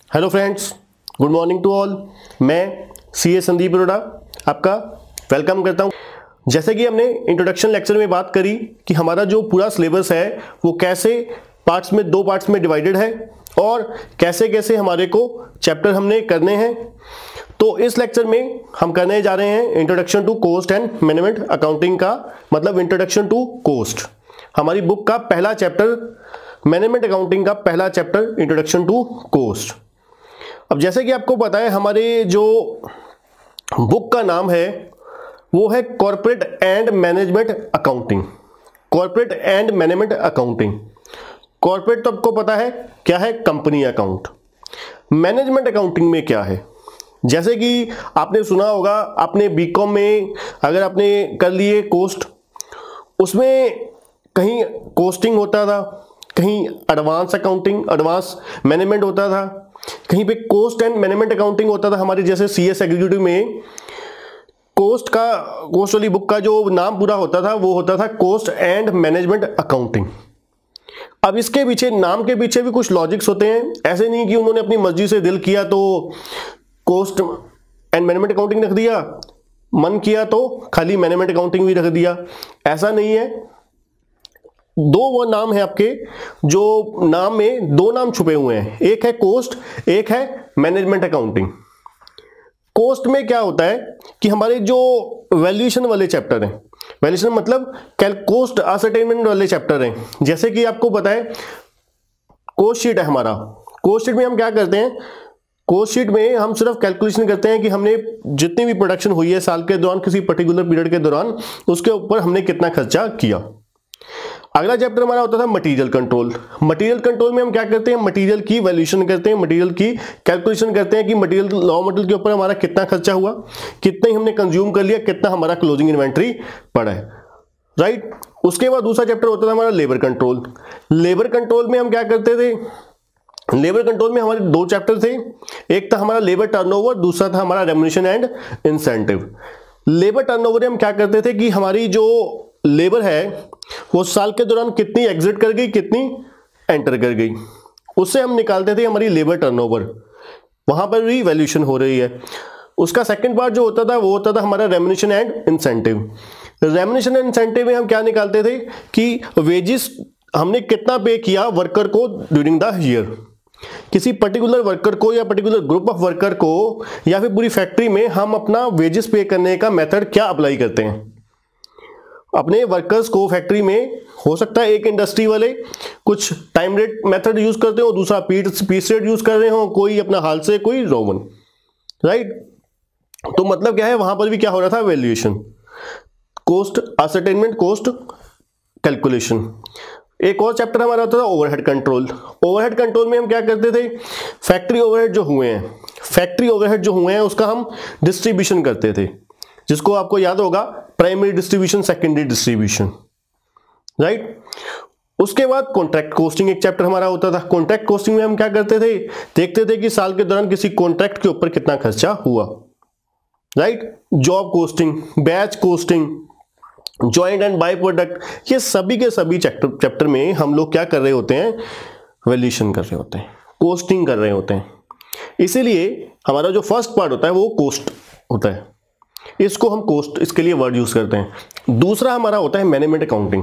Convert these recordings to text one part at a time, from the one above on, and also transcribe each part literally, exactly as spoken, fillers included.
Hello friends, good morning to all. मैं C ए संदीप अरोड़ा आपका welcome करता हूं। जैसे कि हमने इंट्रोडक्शन लेक्चर में बात करी कि हमारा जो पूरा सिलेबस है वो कैसे पार्ट्स में दो पार्ट्स में डिवाइडेड है और कैसे कैसे हमारे को चैप्टर हमने करने हैं। तो इस लेक्चर में हम करने जा रहे हैं introduction to cost and management accounting का, मतलब इंट्रोडक्शन टू कॉस्ट। हमारी बुक का पहला चैप्टर, मैनेजमेंट अकाउंटिंग का पहला चैप्टर इंट्रोडक्शन टू कॉस्ट। अब जैसे कि आपको पता है हमारे जो बुक का नाम है वो है corporate and management accounting. Corporate and management accounting. Corporate तो आपको पता है क्या है, कंपनी अकाउंट। मैनेजमेंट अकाउंटिंग में क्या है, जैसे कि आपने सुना होगा, आपने बीकॉम में अगर आपने कर लिए कॉस्ट, उसमें कहीं कॉस्टिंग होता था, कहीं एडवांस अकाउंटिंग एडवांस मैनेजमेंट होता था, कहीं पे कॉस्ट एंड मैनेजमेंट अकाउंटिंग होता था। हमारे जैसे सीएस एग्जीक्यूटिव में कॉस्ट का कॉस्ट वाली बुक का जो नाम पूरा होता था वो होता था कॉस्ट एंड मैनेजमेंट अकाउंटिंग। अब इसके पीछे, नाम के पीछे भी कुछ लॉजिक्स होते हैं। ऐसे नहीं कि उन्होंने अपनी मर्जी से दिल किया तो कॉस्ट एंड मैनेजमेंट अकाउंटिंग रख दिया, मन किया तो खाली मैनेजमेंट अकाउंटिंग भी रख दिया, ऐसा नहीं है। दो वो नाम है आपके, जो नाम में दो नाम छुपे हुए हैं, एक है कॉस्ट, एक है मैनेजमेंट अकाउंटिंग। कॉस्ट में क्या होता है कि हमारे जो वैल्यूएशन वाले चैप्टर हैं, वैल्यूएशन मतलब कॉस्ट असरटेनमेंट वाले चैप्टर हैं। जैसे कि आपको पता है कॉस्ट शीट है हमारा, कॉस्ट शीट में हम क्या करते हैं, कॉस्ट शीट में हम सिर्फ कैलकुलेशन करते हैं कि हमने जितनी भी प्रोडक्शन हुई है साल के दौरान, किसी पर्टिकुलर पीरियड के दौरान, उसके ऊपर हमने कितना खर्चा किया। अगला चैप्टर हमारा होता था मटेरियल कंट्रोल। मटेरियल कंट्रोल में हम क्या करते हैं, मटेरियल की वैल्यूएशन करते हैं, मटेरियल की कैलकुलेशन करते हैं कि मटेरियल रॉ मटेरियल के ऊपर हमारा कितना खर्चा हुआ, कितना ही हमने कंज्यूम कर लिया, कितना हमारा क्लोजिंग इन्वेंट्री पड़ा है, राइट। उसके बाद दूसरा चैप्टर होता था हमारा लेबर कंट्रोल। लेबर कंट्रोल में हम क्या करते थे, लेबर कंट्रोल में हमारे दो चैप्टर थे, एक था हमारा लेबर टर्नओवर, दूसरा था हमारा remuneration and incentive. Labour turnover में हम क्या करते थे कि हमारी जो लेबर है वो साल के दौरान कितनी एग्जिट कर गई, कितनी एंटर कर गई, उससे हम निकालते थे हमारी लेबर टर्नओवर। वहां पर भी वैल्यूएशन हो रही है। उसका सेकंड पार्ट जो होता था वो होता था हमारा remuneration and incentive. Remuneration and incentive में हम क्या निकालते थे कि वेजेस हमने कितना पे किया वर्कर को ड्यूरिंग द ईयर। किसी पर्टिकुलर वर्कर को या पर्टिकुलर ग्रुप ऑफ वर्कर को या फिर पूरी फैक्ट्री में हम अपना वेजेस पे करने का मेथड क्या अप्लाई करते हैं अपने वर्कर्स को। फैक्ट्री में हो सकता है एक इंडस्ट्री वाले कुछ टाइम रेट मेथड यूज करते हो, दूसरा पीस पीस रेट यूज कर रहे हो, कोई अपना हाल से, कोई रोमन, राइट। तो मतलब क्या है, वहां पर भी क्या हो रहा था, valuation, cost ascertainment, cost calculation. एक और चैप्टर हमारा होता था ओवरहेड कंट्रोल। ओवरहेड कंट्रोल में हम क्या करते थे, फैक्ट्री ओवरहेड जो हुए हैं, फैक्ट्री ओवरहेड जो हुए हैं उसका हम डिस्ट्रीब्यूशन करते थे, जिसको आपको याद होगा primary distribution, secondary distribution, right. उसके बाद कॉन्ट्रैक्ट कॉस्टिंग एक चैप्टर हमारा होता था। कॉन्ट्रैक्ट कॉस्टिंग में हम क्या करते थे, देखते थे कि साल के दौरान किसी कॉन्ट्रैक्ट के ऊपर कितना खर्चा हुआ, right. Job costing, batch costing, joint and by product, ये सभी के सभी चैप्टर चैप्टर में हम लोग क्या कर रहे होते हैं, वैल्यूएशन कर रहे होते हैं, कॉस्टिंग कर रहे होते हैं। इसीलिए हमारा जो फर्स्ट पार्ट होता है वो कॉस्ट होता है, इसको हम कॉस्ट, इसके लिए वर्ड यूज करते हैं। दूसरा हमारा होता है मैनेजमेंट अकाउंटिंग।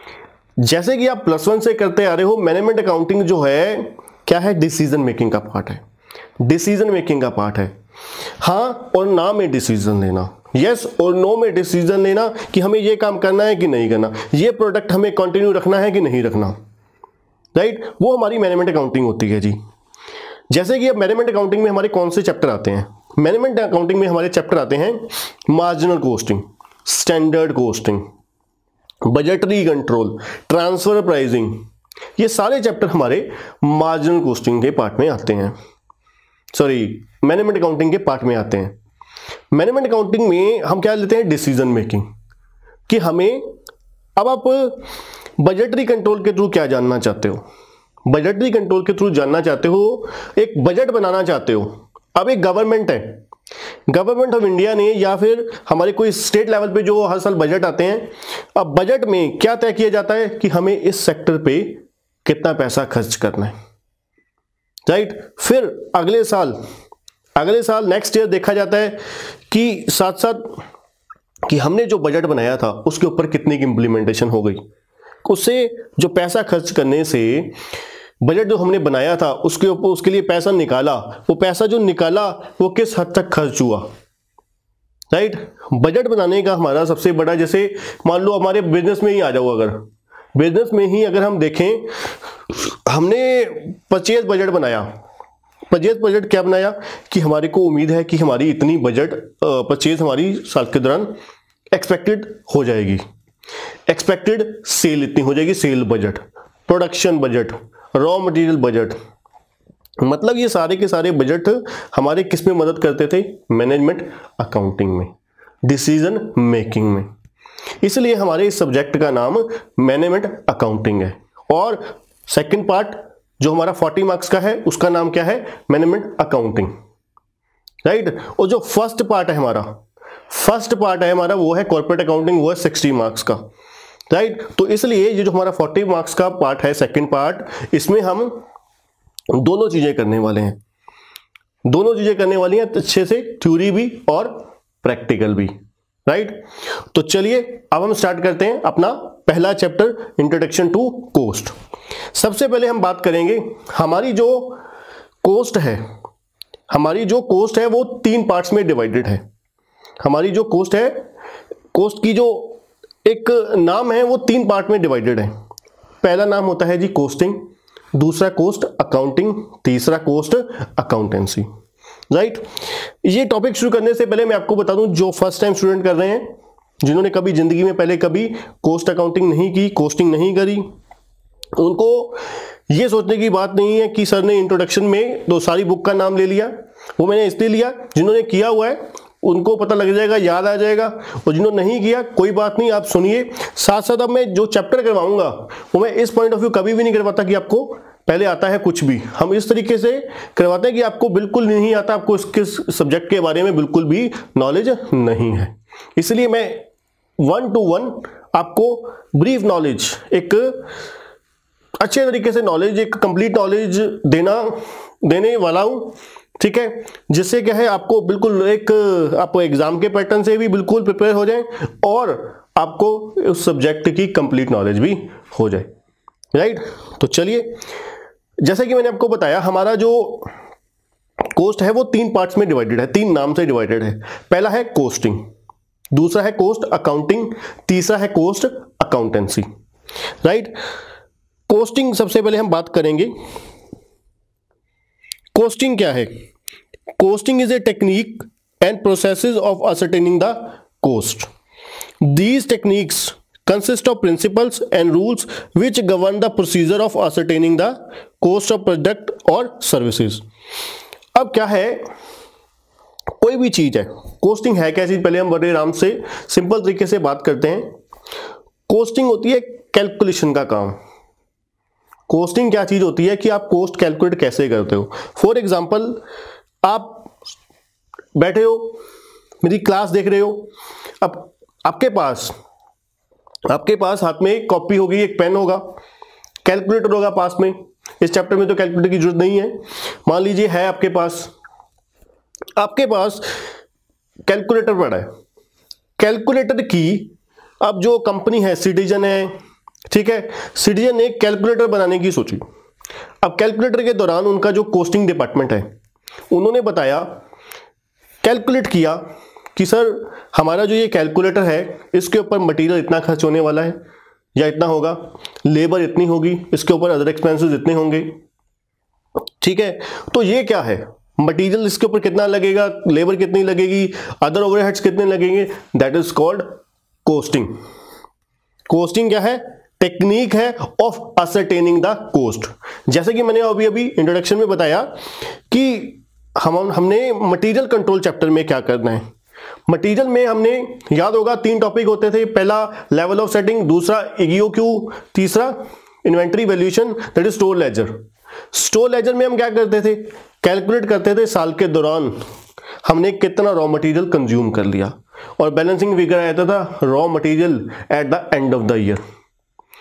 जैसे कि आप प्लस वन से करते आ रहे हो, मैनेजमेंट अकाउंटिंग जो है क्या है, डिसीजन मेकिंग का पार्ट है, डिसीजन मेकिंग का पार्ट है। हाँ और ना में डिसीजन लेना, यस और नो में डिसीजन लेना कि हमें ये काम करना है कि नहीं करना, ये प्रोडक्ट हमें कंटिन्यू रखना है कि नहीं रखना, राइट। वो हमारी मैनेजमेंट अकाउंटिंग होती है जी। जैसे कि अब मैनेजमेंट अकाउंटिंग में हमारे कौन से चैप्टर आते हैं, मैनेजमेंट अकाउंटिंग में हमारे चैप्टर आते हैं marginal costing, standard costing, budgetary control, transfer pricing. ये सारे चैप्टर हमारे मार्जिनल कॉस्टिंग के पार्ट में आते हैं, सॉरी मैनेजमेंट अकाउंटिंग के पार्ट में आते हैं। मैनेजमेंट अकाउंटिंग में हम क्या लेते हैं, डिसीजन मेकिंग, कि हमें, अब आप बजटरी कंट्रोल के थ्रू क्या जानना चाहते हो, बजटरी कंट्रोल के थ्रू जानना चाहते हो, एक बजट बनाना चाहते हो। अब एक गवर्नमेंट है, गवर्नमेंट ऑफ इंडिया ने या फिर हमारे कोई स्टेट लेवल पे जो हर साल बजट आते हैं, अब बजट में क्या तय किया जाता है कि हमें इस सेक्टर पे कितना पैसा खर्च करना है, राइट। फिर अगले साल अगले साल नेक्स्ट ईयर देखा जाता है कि साथ साथ कि हमने जो बजट बनाया था उसके ऊपर कितनी की इंप्लीमेंटेशन हो गई, उससे जो पैसा खर्च करने से बजट जो हमने बनाया था उसके ऊपर उसके लिए पैसा निकाला, वो पैसा जो निकाला वो किस हद तक खर्च हुआ, राइट। बजट बनाने का हमारा सबसे बड़ा, जैसे मान लो हमारे बिजनेस में ही आ जाओ, अगर बिजनेस में ही अगर हम देखें, हमने परचेज बजट बनाया। परचेज बजट क्या बनाया कि हमारे को उम्मीद है कि हमारी इतनी बजट परचेज हमारी साल के दौरान एक्सपेक्टेड हो जाएगी, एक्सपेक्टेड सेल इतनी हो जाएगी, sale budget, production budget, raw material budget. मतलब ये सारे के सारे बजट हमारे किस में मदद करते थे? मैनेजमेंट अकाउंटिंग में, डिसीजन मेकिंग में। इसलिए हमारे इस सब्जेक्ट का नाम मैनेजमेंट अकाउंटिंग है। और सेकंड पार्ट जो हमारा चालीस मार्क्स का है उसका नाम क्या है? Management accounting, right. और जो फर्स्ट पार्ट है हमारा फर्स्ट पार्ट है हमारा वो है कॉर्पोरेट अकाउंटिंग, वो है साठ मार्क्स का, राइट। तो इसलिए ये जो हमारा चालीस मार्क्स का पार्ट है, सेकंड पार्ट, इसमें हम दोनों चीजें करने वाले हैं, दोनों चीजें करने वाली हैं अच्छे से, थ्योरी भी और प्रैक्टिकल भी, राइट। तो चलिए अब हम स्टार्ट करते हैं अपना पहला चैप्टर, इंट्रोडक्शन टू कॉस्ट। सबसे पहले हम बात करेंगे हमारी जो कॉस्ट है, हमारी जो कॉस्ट है वो तीन पार्ट्स में डिवाइडेड है। हमारी जो कॉस्ट है, कॉस्ट की जो एक नाम है वो तीन पार्ट में डिवाइडेड है। पहला नाम होता है जी कॉस्टिंग, दूसरा कॉस्ट अकाउंटिंग, तीसरा कॉस्ट अकाउंटेंसी, राइट। ये टॉपिक शुरू करने से पहले मैं आपको बता दूं, जो फर्स्ट टाइम स्टूडेंट कर रहे हैं, जिन्होंने कभी जिंदगी में पहले कभी कॉस्ट अकाउंटिंग नहीं की, कॉस्टिंग नहीं करी, उनको ये सोचने की बात नहीं है कि सर ने इंट्रोडक्शन में तो सारी बुक का नाम ले लिया। वो मैंने इसलिए लिया, जिन्होंने किया हुआ है उनको पता लग जाएगा, याद आ जाएगा, और जिन्होंने नहीं किया कोई बात नहीं, आप सुनिए। साथ साथ अब मैं जो चैप्टर करवाऊंगा वो मैं इस पॉइंट ऑफ व्यू कभी भी नहीं करवाता कि आपको पहले आता है कुछ भी। हम इस तरीके से करवाते हैं कि आपको बिल्कुल नहीं आता, आपको किस सब्जेक्ट के बारे में बिल्कुल भी नॉलेज नहीं है। इसलिए मैं वन टू वन आपको ब्रीफ नॉलेज, एक अच्छे तरीके से नॉलेज, एक कंप्लीट नॉलेज देना देने वाला हूं, ठीक है। जिससे क्या है आपको बिल्कुल एक आप एग्जाम के पैटर्न से भी बिल्कुल प्रिपेयर हो जाएं और आपको उस सब्जेक्ट की कंप्लीट नॉलेज भी हो जाए, राइट। तो चलिए, जैसे कि मैंने आपको बताया हमारा जो कॉस्ट है वो तीन पार्ट्स में डिवाइडेड है, तीन नाम से डिवाइडेड है। पहला है कॉस्टिंग, दूसरा है कॉस्ट अकाउंटिंग, तीसरा है कॉस्ट अकाउंटेंसी, राइट। कॉस्टिंग सबसे पहले हम बात करेंगे। कॉस्टिंग क्या है? Costing is a technique and processes of ascertaining the cost. These techniques consist of principles and rules which govern the procedure of ascertaining the cost of product or services। अब क्या है, कोई भी चीज है, कॉस्टिंग है क्या चीज, पहले हम बड़े आराम से सिंपल तरीके से बात करते हैं। कॉस्टिंग होती है कैलकुलेशन का काम। कॉस्टिंग क्या चीज होती है कि आप कॉस्ट कैलकुलेट कैसे करते हो। फॉर एग्जांपल, आप बैठे हो, मेरी क्लास देख रहे हो, अब आपके पास आपके पास हाथ में एक कॉपी होगी, एक पेन होगा, कैलकुलेटर होगा पास में। इस चैप्टर में तो कैलकुलेटर की जरूरत नहीं है, मान लीजिए है आपके पास आपके पास कैलकुलेटर पड़ा है। कैलकुलेटर की अब जो कंपनी है, सिटीजन है, ठीक है, सिटीजन ने कैलकुलेटर बनाने की सोची। अब कैलकुलेटर के दौरान उनका जो कॉस्टिंग डिपार्टमेंट है, उन्होंने बताया, कैलकुलेट किया कि सर हमारा जो ये कैलकुलेटर है इसके ऊपर मटेरियल इतना खर्च होने वाला है या इतना होगा, लेबर इतनी होगी, इसके ऊपर अदर एक्सपेंसेस इतने होंगे, ठीक है। तो ये क्या है, मटेरियल इसके ऊपर कितना लगेगा, लेबर कितनी लगेगी, अदर ओवरहेड्स कितने लगेंगे, that is called costing. Costing क्या है? टेक्निक है ऑफ ascertaining द कॉस्ट। जैसे कि मैंने अभी अभी इंट्रोडक्शन में बताया कि हम हमने मटेरियल कंट्रोल चैप्टर में क्या करना है। मटेरियल में हमने, याद होगा, तीन टॉपिक होते थे, पहला लेवल ऑफ सेटिंग, दूसरा ईओक्यू, तीसरा inventory valuation, that is store ledger. Store ledger में हम क्या करते थे, कैलकुलेट करते थे साल के दौरान हमने कितना रॉ मटेरियल कंज्यूम कर लिया, और बैलेंसिंग फिगर आता था raw material at the end of the year.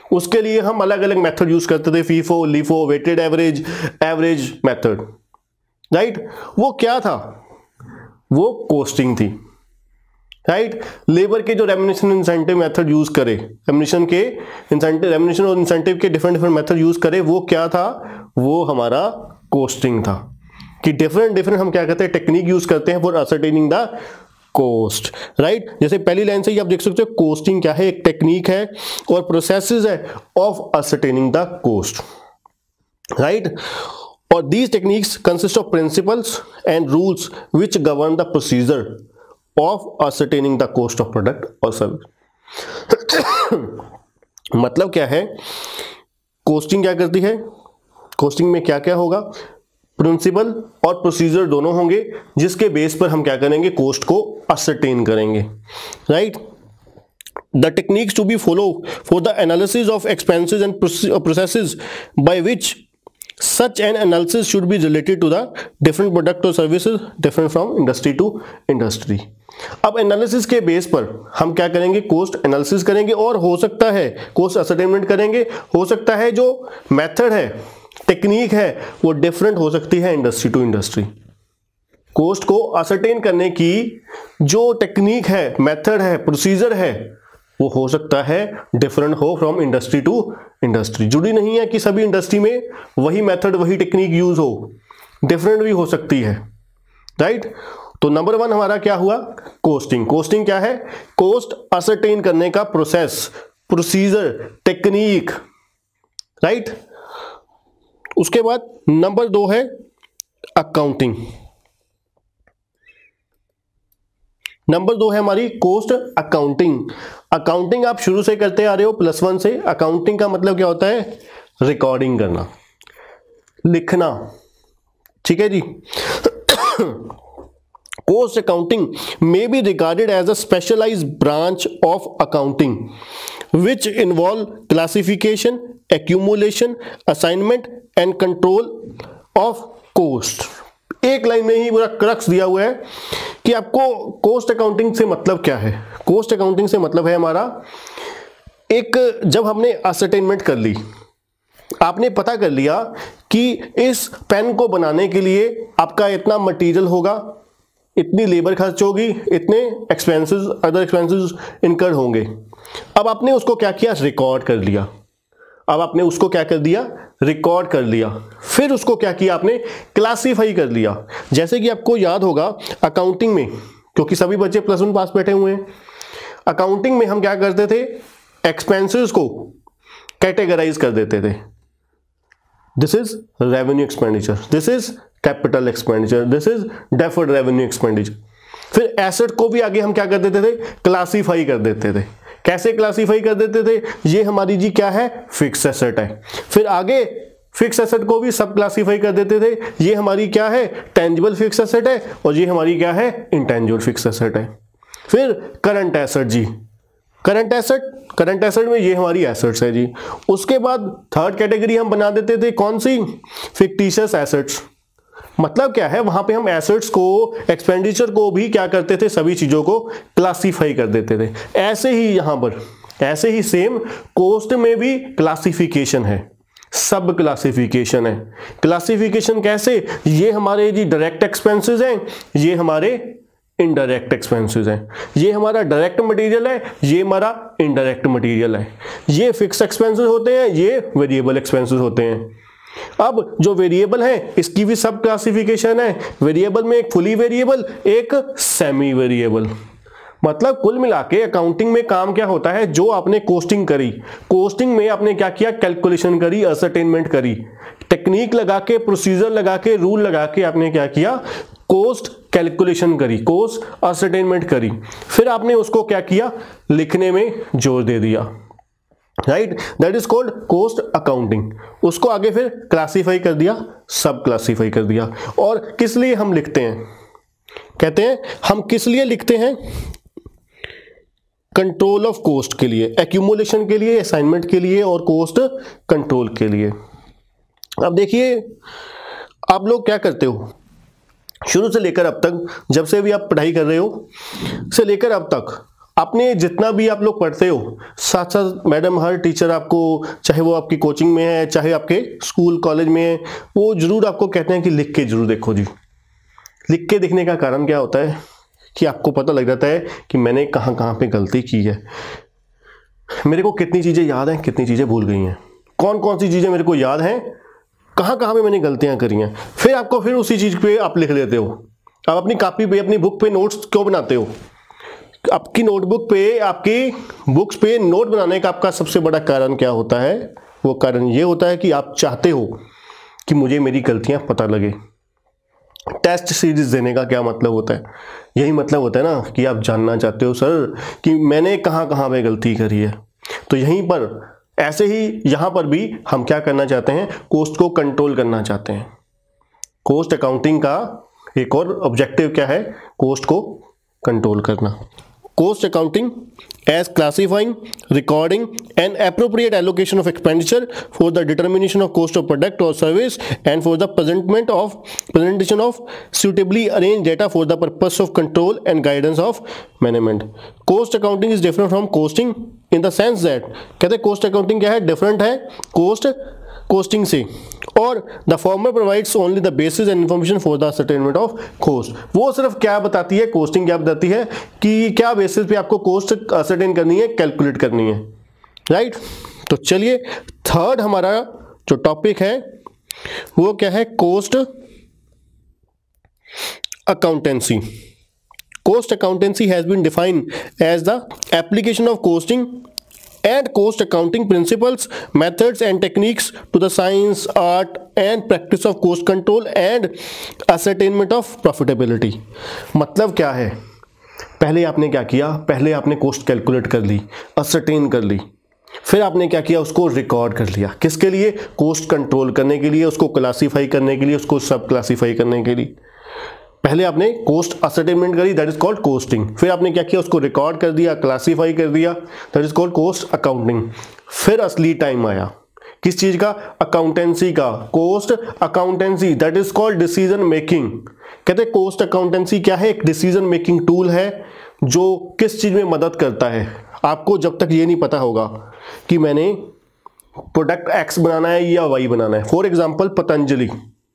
उसके लिए हम अलग अलग मेथड यूज करते थे, FIFO, LIFO, weighted average, average method, right. वो क्या था? वो कॉस्टिंग थी, राइट। लेबर के जो रेम्युनरेशन इंसेंटिव मेथड यूज करे, रेम्युनरेशन के इंसेंटिव, रेम्युनरेशन और इंसेंटिव के डिफरेंट डिफरेंट मेथड यूज करे, वो क्या था? वो हमारा कॉस्टिंग था। कि डिफरेंट डिफरेंट हम क्या करते हैं, टेक्निक यूज करते हैं for ascertaining the cost, right. जैसे पहली लाइन से ही आप देख सकते हो कॉस्टिंग क्या है, एक टेक्निक है और प्रोसेसेस है of ascertaining the cost, right. और these techniques consist of principles and rules which govern the procedure of ascertaining the cost of product or service। मतलब क्या है? कॉस्टिंग क्या करती है? कॉस्टिंग में क्या क्या होगा? प्रिंसिपल और प्रोसीजर दोनों होंगे, जिसके बेस पर हम क्या करेंगे, कॉस्ट को ascertain करेंगे, right. The techniques to be followed for the analysis of expenses and processes by which such an analysis should be related to the different product or services different from industry to industry। अब analysis के base पर हम क्या करेंगे, cost analysis करेंगे, और हो सकता है कॉस्ट असरटेनमेंट करेंगे, हो सकता है जो मेथड है, टेक्निक है, वो डिफरेंट हो सकती है इंडस्ट्री टू इंडस्ट्री। कॉस्ट को असरटेन करने की जो टेक्निक है, मेथड है, प्रोसीजर है, वो हो सकता है डिफरेंट हो फ्रॉम इंडस्ट्री टू इंडस्ट्री। जुड़ी नहीं है कि सभी इंडस्ट्री में वही मेथड, वही टेक्निक यूज हो, डिफरेंट भी हो सकती है, राइट। तो नंबर वन हमारा क्या हुआ, कॉस्टिंग। कॉस्टिंग क्या है? कॉस्ट असरटेन करने का प्रोसेस, प्रोसीजर, टेक्निक, राइट। उसके बाद नंबर दो है अकाउंटिंग। नंबर दो है हमारी कॉस्ट अकाउंटिंग। अकाउंटिंग आप शुरू से करते आ रहे हो प्लस वन से। अकाउंटिंग का मतलब क्या होता है? रिकॉर्डिंग करना, लिखना, ठीक है जी। Cost accounting may be regarded as a specialized branch of accounting which involve classification, accumulation, assignment and control of cost। एक लाइन में ही पूरा क्रक्स दिया हुआ है कि आपको कॉस्ट अकाउंटिंग से मतलब क्या है। कॉस्ट अकाउंटिंग से मतलब है हमारा, एक जब हमने असरटेनमेंट कर ली, आपने पता कर लिया कि इस पेन को बनाने के लिए आपका इतना मटेरियल होगा, इतनी लेबर खर्च होगी, इतने एक्सपेंसेस, अदर एक्सपेंसेस इनकर होंगे। अब आपने उसको क्या किया, रिकॉर्ड कर लिया। अब आपने उसको क्या कर दिया, रिकॉर्ड कर लिया। फिर उसको क्या किया आपने, क्लासीफाई कर लिया। जैसे कि आपको याद होगा अकाउंटिंग में, क्योंकि सभी बच्चे प्लस वन पास बैठे हुए हैं, अकाउंटिंग में हम क्या करते थे, एक्सपेंसेस को कैटेगराइज कर देते थे। This is revenue expenditure, this is capital expenditure, this is deferred revenue expenditure. फिर एसेट को भी आगे हम क्या कर देते थे, क्लासीफाई कर देते थे। कैसे क्लासीफाई कर देते थे, ये हमारी जी क्या है, फिक्स एसेट है। फिर आगे फिक्स एसेट को भी सब क्लासीफाई कर देते थे, ये हमारी क्या है, टेंजिबल फिक्स एसेट है, और ये हमारी क्या है, इंटेंजिबल फिक्स एसेट है। फिर करंट एसेट जी, करंट एसेट, करंट एसेट में ये हमारी एसेट्स है जी। उसके बाद थर्ड कैटेगरी हम बना देते थे, कौन सी, फिक्टिशियस एसेट्स। मतलब क्या है, वहां पे हम एसेट्स को, एक्सपेंडिचर को भी क्या करते थे, सभी चीजों को क्लासीफाई कर देते थे। ऐसे ही यहां पर, ऐसे ही सेम कॉस्ट में भी क्लासिफिकेशन है, सब क्लासिफिकेशन है। क्लासिफिकेशन कैसे, ये हमारे जी डायरेक्ट एक्सपेंसेस हैं, ये हमारे इनडायरेक्ट एक्सपेंसेस हैं, ये हमारा डायरेक्ट मटेरियल है, ये हमारा इनडायरेक्ट मटेरियल है, ये फिक्स एक्सपेंसेस होते हैं, ये वेरिएबल एक्सपेंसेस होते हैं। अब जो वेरिएबल है इसकी भी सब क्लासिफिकेशन है। वेरिएबल में एक फुली वेरिएबल, एक सेमी वेरिएबल। मतलब कुल मिला के अकाउंटिंग में काम क्या होता है, जो आपने कोस्टिंग करी, कोस्टिंग में आपने क्या किया, कैलकुलेशन करी, असरटेनमेंट करी, टेक्निक लगा के, प्रोसीजर लगा के, रूल लगा के आपने क्या किया, कोस्ट कैलकुलेशन करी, कोस्ट असरटेनमेंट करी। फिर आपने उसको क्या किया, लिखने में जोर दे दिया, right, that is called cost accounting. उसको आगे फिर क्लासीफाई कर दिया, सब क्लासीफाई कर दिया। और किस लिए हम लिखते हैं, कहते हैं हम किस लिए लिखते हैं, कंट्रोल ऑफ कॉस्ट के लिए, एक्यूमुलेशन के लिए, असाइनमेंट के लिए और कॉस्ट कंट्रोल के लिए। अब देखिए आप लोग क्या करते हो, शुरू से लेकर अब तक, जब से भी आप पढ़ाई कर रहे हो से लेकर अब तक आपने जितना भी आप लोग पढ़ते हो, साथ साथ मैडम हर टीचर आपको, चाहे वो आपकी कोचिंग में है चाहे आपके स्कूल कॉलेज में है, वो जरूर आपको कहते हैं कि लिख के जरूर देखो जी। लिख के देखने का कारण क्या होता है कि आपको पता लग जाता है कि मैंने कहाँ कहाँ पे गलती की है, मेरे को कितनी चीज़ें याद हैं, कितनी चीज़ें भूल गई हैं, कौन कौन सी चीज़ें मेरे को याद हैं, कहाँ कहाँ पे मैंने गलतियाँ करी हैं। फिर आपको फिर उसी चीज़ पे आप लिख लेते हो। आप अपनी कॉपी पे, अपनी बुक पे नोट्स क्यों बनाते हो? आपकी नोटबुक पे, आपकी बुक्स पे नोट बनाने का आपका सबसे बड़ा कारण क्या होता है? वो कारण ये होता है कि आप चाहते हो कि मुझे मेरी गलतियाँ पता लगे। टेस्ट सीरीज देने का क्या मतलब होता है? यही मतलब होता है ना कि आप जानना चाहते हो सर कि मैंने कहाँ कहाँ पे गलती करी है। तो यहीं पर, ऐसे ही यहाँ पर भी हम क्या करना चाहते हैं? कोस्ट को कंट्रोल करना चाहते हैं। कोस्ट अकाउंटिंग का एक और ऑब्जेक्टिव क्या है? कोस्ट को कंट्रोल करना। Cost accounting as classifying, recording and appropriate allocation of expenditure for the determination of cost of product or service and for the presentment of presentation of suitably arranged data for the purpose of control and guidance of management. Cost accounting is different from costing in the sense that, कहते हैं cost accounting क्या है? Different है cost costing से, और the former provides only the basis and information for the ascertainment of cost. वो सिर्फ क्या बताती है, कोस्टिंग क्या बताती है कि क्या बेसिस पे आपको कोस्ट असर्टेन करनी है, कैलकुलेट करनी है, राइट। तो चलिए थर्ड हमारा जो टॉपिक है वो क्या है? Cost accountancy. Cost accountancy has been defined as the application of costing and cost accounting principles, methods and techniques to the science, art and practice of cost control and ascertainment of profitability। मतलब क्या है? पहले आपने क्या किया? पहले आपने coast calculate कर ली, असरटेन कर ली, फिर आपने क्या किया? उसको रिकॉर्ड कर लिया। किसके लिए? कोस्ट कंट्रोल करने के लिए, उसको क्लासीफाई करने के लिए, उसको सब क्लासीफाई करने के लिए। पहले आपने कोस्ट असर्टेनमेंट करी, दैट इज कॉल्ड कोस्टिंग। फिर आपने क्या किया? उसको रिकॉर्ड कर दिया, क्लासीफाई कर दिया, that is called cost accounting. फिर असली टाइम आया किस चीज का? अकाउंटेंसी का। Cost accountancy, that is called decision making. कहते हैं कोस्ट अकाउंटेंसी क्या है? एक डिसीजन मेकिंग टूल है जो किस चीज में मदद करता है। आपको जब तक ये नहीं पता होगा कि मैंने प्रोडक्ट एक्स बनाना है या वाई बनाना है। फॉर एग्जाम्पल पतंजलि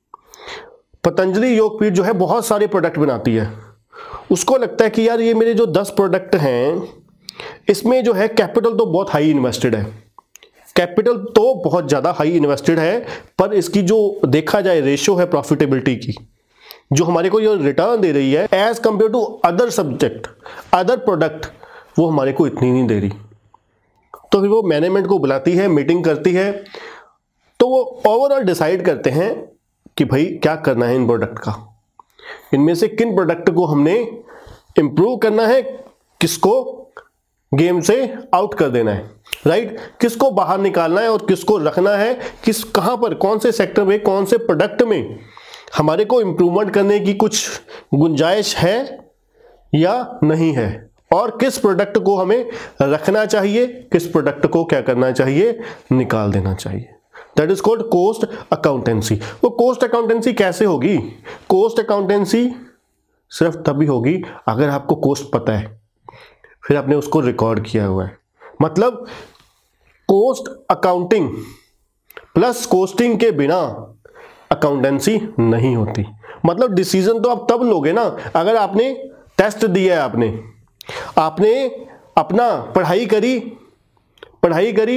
पतंजलि योगपीठ जो है बहुत सारे प्रोडक्ट बनाती है। उसको लगता है कि यार ये मेरे जो दस प्रोडक्ट हैं इसमें जो है कैपिटल तो बहुत हाई इन्वेस्टेड है, कैपिटल तो बहुत ज़्यादा हाई इन्वेस्टेड है, पर इसकी जो देखा जाए रेशियो है प्रॉफिटेबिलिटी की, जो हमारे को ये रिटर्न दे रही है as compare to other subject, other product, वो हमारे को इतनी नहीं दे रही। तो फिर वो मैनेजमेंट को बुलाती है, मीटिंग करती है, तो वो ओवरऑल डिसाइड करते हैं कि भाई क्या करना है इन प्रोडक्ट का, इनमें से किन प्रोडक्ट को हमने इंप्रूव करना है, किसको गेम से आउट कर देना है, राइट, किसको बाहर निकालना है और किसको रखना है, किस कहां पर, कौन से सेक्टर में, कौन से प्रोडक्ट में हमारे को इंप्रूवमेंट करने की कुछ गुंजाइश है या नहीं है, और किस प्रोडक्ट को हमें रखना चाहिए, किस प्रोडक्ट को क्या करना चाहिए, निकाल देना चाहिए। That is called cost accountancy. वो कोस्ट अकाउंटेंसी कैसे होगी? कोस्ट अकाउंटेंसी सिर्फ तभी होगी अगर आपको कोस्ट पता है, फिर आपने उसको रिकॉर्ड किया हुआ है। मतलब कोस्ट अकाउंटिंग प्लस कोस्टिंग के बिना अकाउंटेंसी नहीं होती। मतलब डिसीजन तो आप तब लोगे ना अगर आपने टेस्ट दिया है, आपने आपने अपना पढ़ाई करी पढ़ाई करी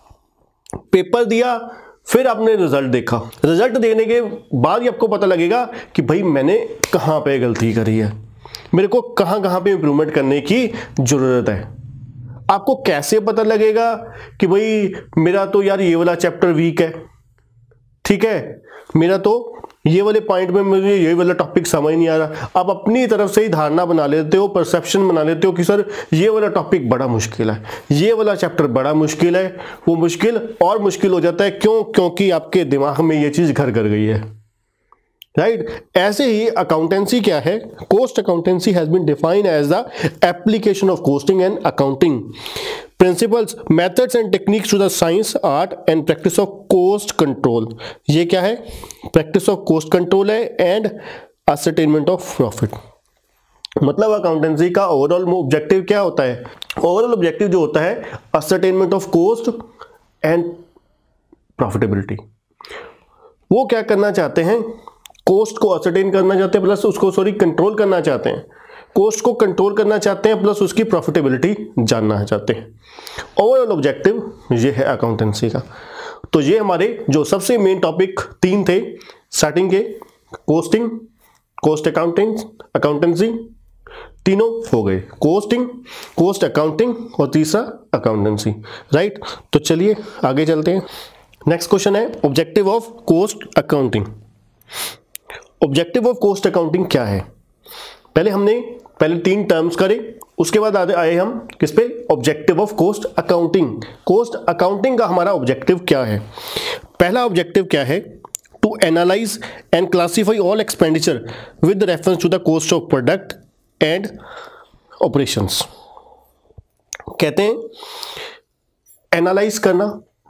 पेपर दिया, फिर आपने रिजल्ट देखा, रिजल्ट देने के बाद ही आपको पता लगेगा कि भाई मैंने कहाँ पे गलती करी है, मेरे को कहाँ कहाँ पे इंप्रूवमेंट करने की जरूरत है। आपको कैसे पता लगेगा कि भाई मेरा तो यार ये वाला चैप्टर वीक है, ठीक है, मेरा तो ये वाले पॉइंट में मुझे ये वाला टॉपिक समझ नहीं आ रहा। आप अपनी तरफ से ही धारणा बना लेते हो, परसेप्शन बना लेते हो कि सर ये वाला टॉपिक बड़ा मुश्किल है, ये वाला चैप्टर बड़ा मुश्किल है। वो मुश्किल और मुश्किल हो जाता है, क्यों? क्योंकि आपके दिमाग में ये चीज़ घर कर गई है, राइट right? ऐसे ही अकाउंटेंसी क्या है? Cost accountancy has been defined as the application of costing and accounting principles, methods and techniques to the science, art and practice of cost control. ये क्या है? प्रैक्टिस ऑफ कोस्ट कंट्रोल है and ascertainment of profit. मतलब accountancy का overall objective क्या होता है? Overall objective जो होता है ascertainment of cost and profitability. वो क्या करना चाहते हैं? कॉस्ट को असर्टेन करना चाहते हैं, प्लस उसको सॉरी कंट्रोल करना चाहते हैं। कॉस्ट को कंट्रोल करना चाहते हैं, प्लस उसकी प्रॉफिटेबिलिटी जानना चाहते हैं। ओवरऑल ऑब्जेक्टिव ये है अकाउंटेंसी का। तो ये हमारे जो सबसे मेन टॉपिक तीन थे स्टार्टिंग के, कॉस्टिंग, कॉस्ट अकाउंटिंग, अकाउंटेंसी, तीनों हो गए। कॉस्टिंग, कॉस्ट अकाउंटिंग और तीसरा अकाउंटेंसी, राइट। तो चलिए आगे चलते हैं। नेक्स्ट क्वेश्चन है objective of cost accounting. Objective of cost accounting क्या है? पहले हमने पहले तीन टर्म्स करे, उसके बाद आए हम किस पे? Objective of cost accounting. Cost accounting का हमारा ऑब्जेक्टिव क्या है? पहला ऑब्जेक्टिव क्या है? To analyse and classify all expenditure with reference to the cost of product and operations. कहते हैं एनालाइज करना,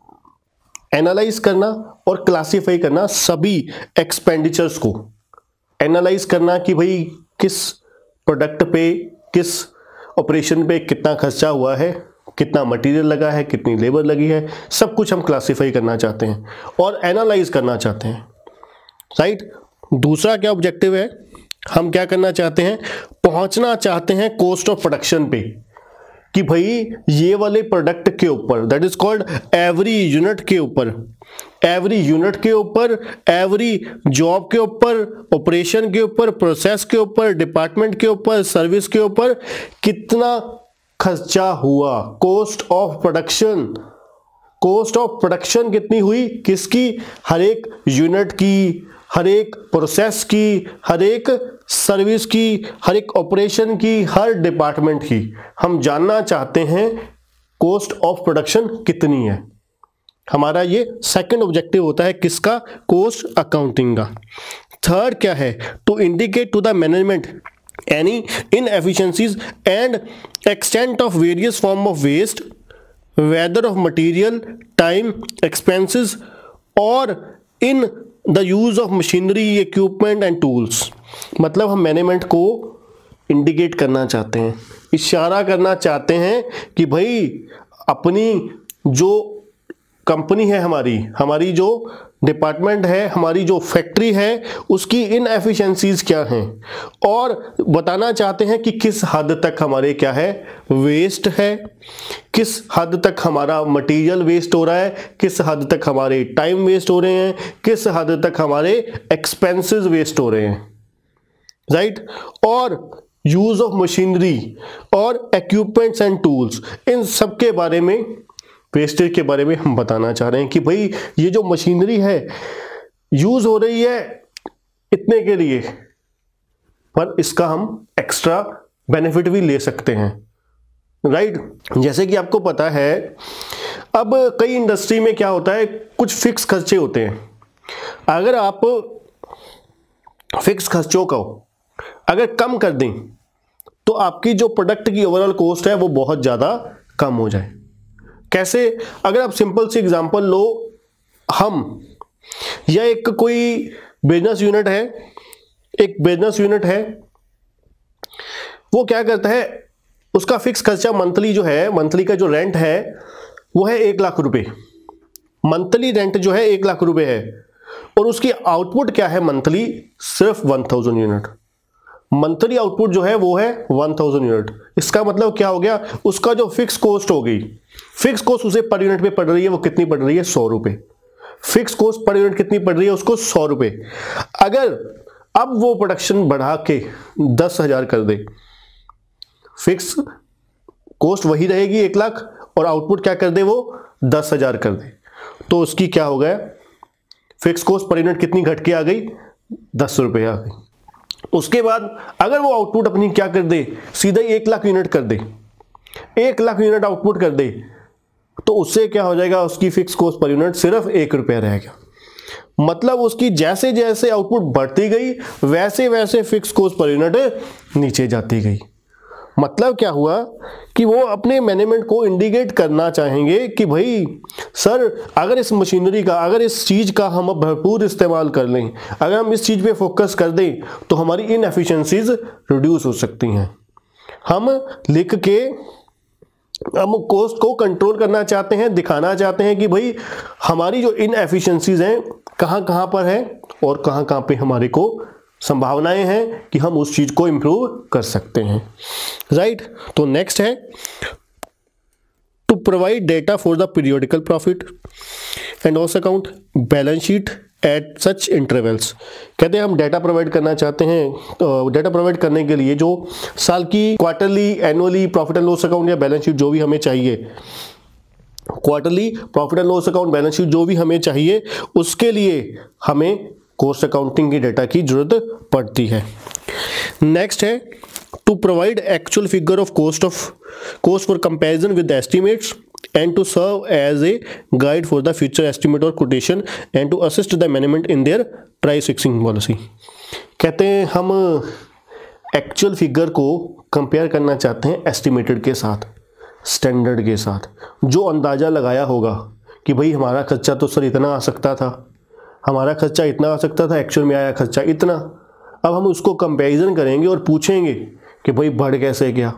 एनालाइज करना और क्लासीफाई करना सभी एक्सपेंडिचर्स को। एनालाइज करना कि भाई किस प्रोडक्ट पे, किस ऑपरेशन पे कितना खर्चा हुआ है, कितना मटेरियल लगा है, कितनी लेबर लगी है, सब कुछ हम क्लासीफाई करना चाहते हैं और एनालाइज करना चाहते हैं, राइट। दूसरा क्या ऑब्जेक्टिव है? हम क्या करना चाहते हैं? पहुंचना चाहते हैं कॉस्ट ऑफ प्रोडक्शन पे, कि भाई ये वाले प्रोडक्ट के ऊपर, that is called every unit के ऊपर, एवरी यूनिट के ऊपर, एवरी जॉब के ऊपर, ऑपरेशन के ऊपर, प्रोसेस के ऊपर, डिपार्टमेंट के ऊपर, सर्विस के ऊपर कितना खर्चा हुआ। Cost of production, cost of production कितनी हुई, किसकी? हर एक यूनिट की, हर एक प्रोसेस की, हर एक सर्विस की, हर एक ऑपरेशन की, हर डिपार्टमेंट की। हम जानना चाहते हैं कॉस्ट ऑफ प्रोडक्शन कितनी है। हमारा ये सेकंड ऑब्जेक्टिव होता है किसका? कॉस्ट अकाउंटिंग का। थर्ड क्या है? To indicate to the management any inefficiencies and extent of various form of waste, whether of material, time, expenses और in the use of machinery, equipment and tools. मतलब हम management को indicate करना चाहते हैं, इशारा करना चाहते हैं कि भाई अपनी जो कंपनी है, हमारी हमारी जो डिपार्टमेंट है, हमारी जो फैक्ट्री है, उसकी इनएफिशिएंसीज क्या हैं, और बताना चाहते हैं कि किस हद तक हमारे क्या है वेस्ट है, किस हद तक हमारा मटेरियल वेस्ट हो रहा है, किस हद तक हमारे टाइम वेस्ट हो रहे हैं, किस हद तक हमारे एक्सपेंसेस वेस्ट हो रहे हैं, राइट। और यूज ऑफ मशीनरी और इक्विपमेंट्स एंड टूल्स, इन सब के बारे में, वेस्टेज के बारे में हम बताना चाह रहे हैं कि भाई ये जो मशीनरी है यूज हो रही है इतने के लिए, पर इसका हम एक्स्ट्रा बेनिफिट भी ले सकते हैं, राइट। जैसे कि आपको पता है अब कई इंडस्ट्री में क्या होता है, कुछ फिक्स खर्चे होते हैं। अगर आप फिक्स खर्चों को अगर कम कर दें तो आपकी जो प्रोडक्ट की ओवरऑल कॉस्ट है वो बहुत ज़्यादा कम हो जाए। कैसे? अगर आप सिंपल सी एग्जांपल लो, हम या एक कोई बिजनेस यूनिट है, एक बिजनेस यूनिट है, वो क्या करता है, उसका फिक्स खर्चा मंथली जो है, मंथली का जो रेंट है वो है एक लाख रुपए। मंथली रेंट जो है एक लाख रुपए है और उसकी आउटपुट क्या है मंथली? सिर्फ one thousand unit. Monthly output जो है वो है वन थाउजेंड यूनिट। इसका मतलब क्या हो गया, उसका जो फिक्स कॉस्ट हो गई, फिक्स कॉस्ट उसे पर यूनिट पे पड़ रही है, वो कितनी पड़ रही है? सौ रुपए। फिक्स कॉस्ट पर यूनिट कितनी पड़ रही है उसको? सौ रुपए। अगर अब वो प्रोडक्शन बढ़ा के दस हजार कर दे, फिक्स कॉस्ट वही रहेगी एक लाख और आउटपुट क्या कर दे, वो दस हजार कर दे, तो उसकी क्या हो गया, फिक्स कॉस्ट पर यूनिट कितनी घट के आ गई? दस रुपए आ गई। उसके बाद अगर वो आउटपुट अपनी क्या कर दे, सीधा एक लाख यूनिट कर दे, एक लाख यूनिट आउटपुट कर दे, तो उससे क्या हो जाएगा, उसकी फिक्स कॉस्ट पर यूनिट सिर्फ एक रुपया रहेगा। मतलब उसकी जैसे जैसे आउटपुट बढ़ती गई वैसे वैसे फिक्स कॉस्ट पर यूनिट नीचे जाती गई। मतलब क्या हुआ कि वो अपने मैनेजमेंट को इंडिकेट करना चाहेंगे कि भाई सर अगर इस मशीनरी का, अगर इस चीज़ का हम भरपूर इस्तेमाल कर लें, अगर हम इस चीज़ पे फोकस कर दें तो हमारी इनएफिशिएंसीज रिड्यूस हो सकती हैं। हम लिख के हम कॉस्ट को कंट्रोल करना चाहते हैं, दिखाना चाहते हैं कि भाई हमारी जो इनएफिशिएंसीज हैं कहाँ कहाँ पर है और कहाँ कहाँ पे हमारे को संभावनाएं हैं कि हम उस चीज को इंप्रूव कर सकते हैं, राइट। तो नेक्स्ट है to provide data for the periodical profit and loss account balance sheet at such intervals. कहते हैं हम डेटा प्रोवाइड करना चाहते हैं, तो डेटा प्रोवाइड करने के लिए जो साल की quarterly, annually profit and loss account या बैलेंस शीट जो भी हमें चाहिए, quarterly profit and loss account, balance sheet जो भी हमें चाहिए, उसके लिए हमें कॉस्ट अकाउंटिंग की डेटा की जरूरत पड़ती है। नेक्स्ट है to provide actual figure of cost of cost for comparison with estimates and to serve as a guide for the future estimate or quotation and to assist the management in their price fixing policy। कहते हैं हम actual figure को compare करना चाहते हैं estimated के साथ, standard के साथ, जो अंदाज़ा लगाया होगा कि भाई हमारा खर्चा तो सर इतना आ सकता था, हमारा खर्चा इतना आ सकता था, एक्चुअल में आया खर्चा इतना। अब हम उसको कंपैरिजन करेंगे और पूछेंगे कि भाई बढ़ कैसे गया,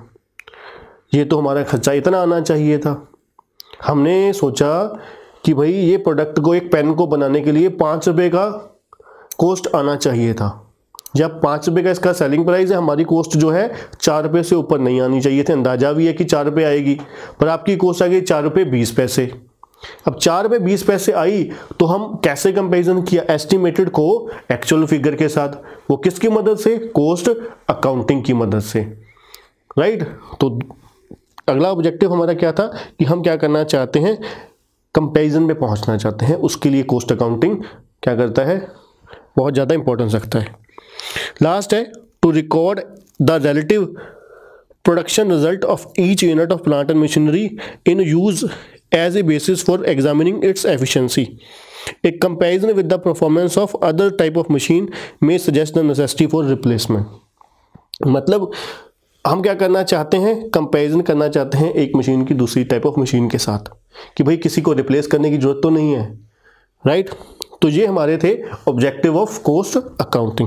ये तो हमारा खर्चा इतना आना चाहिए था। हमने सोचा कि भाई ये प्रोडक्ट को, एक पेन को बनाने के लिए पाँच रुपये का कॉस्ट आना चाहिए था, जब पाँच रुपये का इसका सेलिंग प्राइस है, हमारी कॉस्ट जो है चार रुपये से ऊपर नहीं आनी चाहिए थी। अंदाज़ा भी है कि चार रुपये आएगी, पर आपकी कॉस्ट आ गई चार रुपये बीस पैसे। अब चार रुपये बीस पैसे आई तो हम कैसे कंपैरिजन किया एस्टिमेटेड को एक्चुअल फिगर के साथ, वो किसकी मदद से, कॉस्ट अकाउंटिंग की मदद से, राइट। तो अगला ऑब्जेक्टिव हमारा क्या था कि हम क्या करना चाहते हैं, कंपैरिजन में पहुंचना चाहते हैं, उसके लिए कॉस्ट अकाउंटिंग क्या करता है, बहुत ज़्यादा इंपॉर्टेंस रखता है। लास्ट है to record the relative production result of each unit of plant and machinery in use as a basis for examining its efficiency. A comparison with the performance of other type of machine में suggest the necessity for replacement. मतलब हम क्या करना चाहते हैं, comparison करना चाहते हैं एक मशीन की दूसरी टाइप ऑफ मशीन के साथ कि भाई किसी को रिप्लेस करने की जरूरत तो नहीं है, राइट। तो ये हमारे थे objective of cost accounting.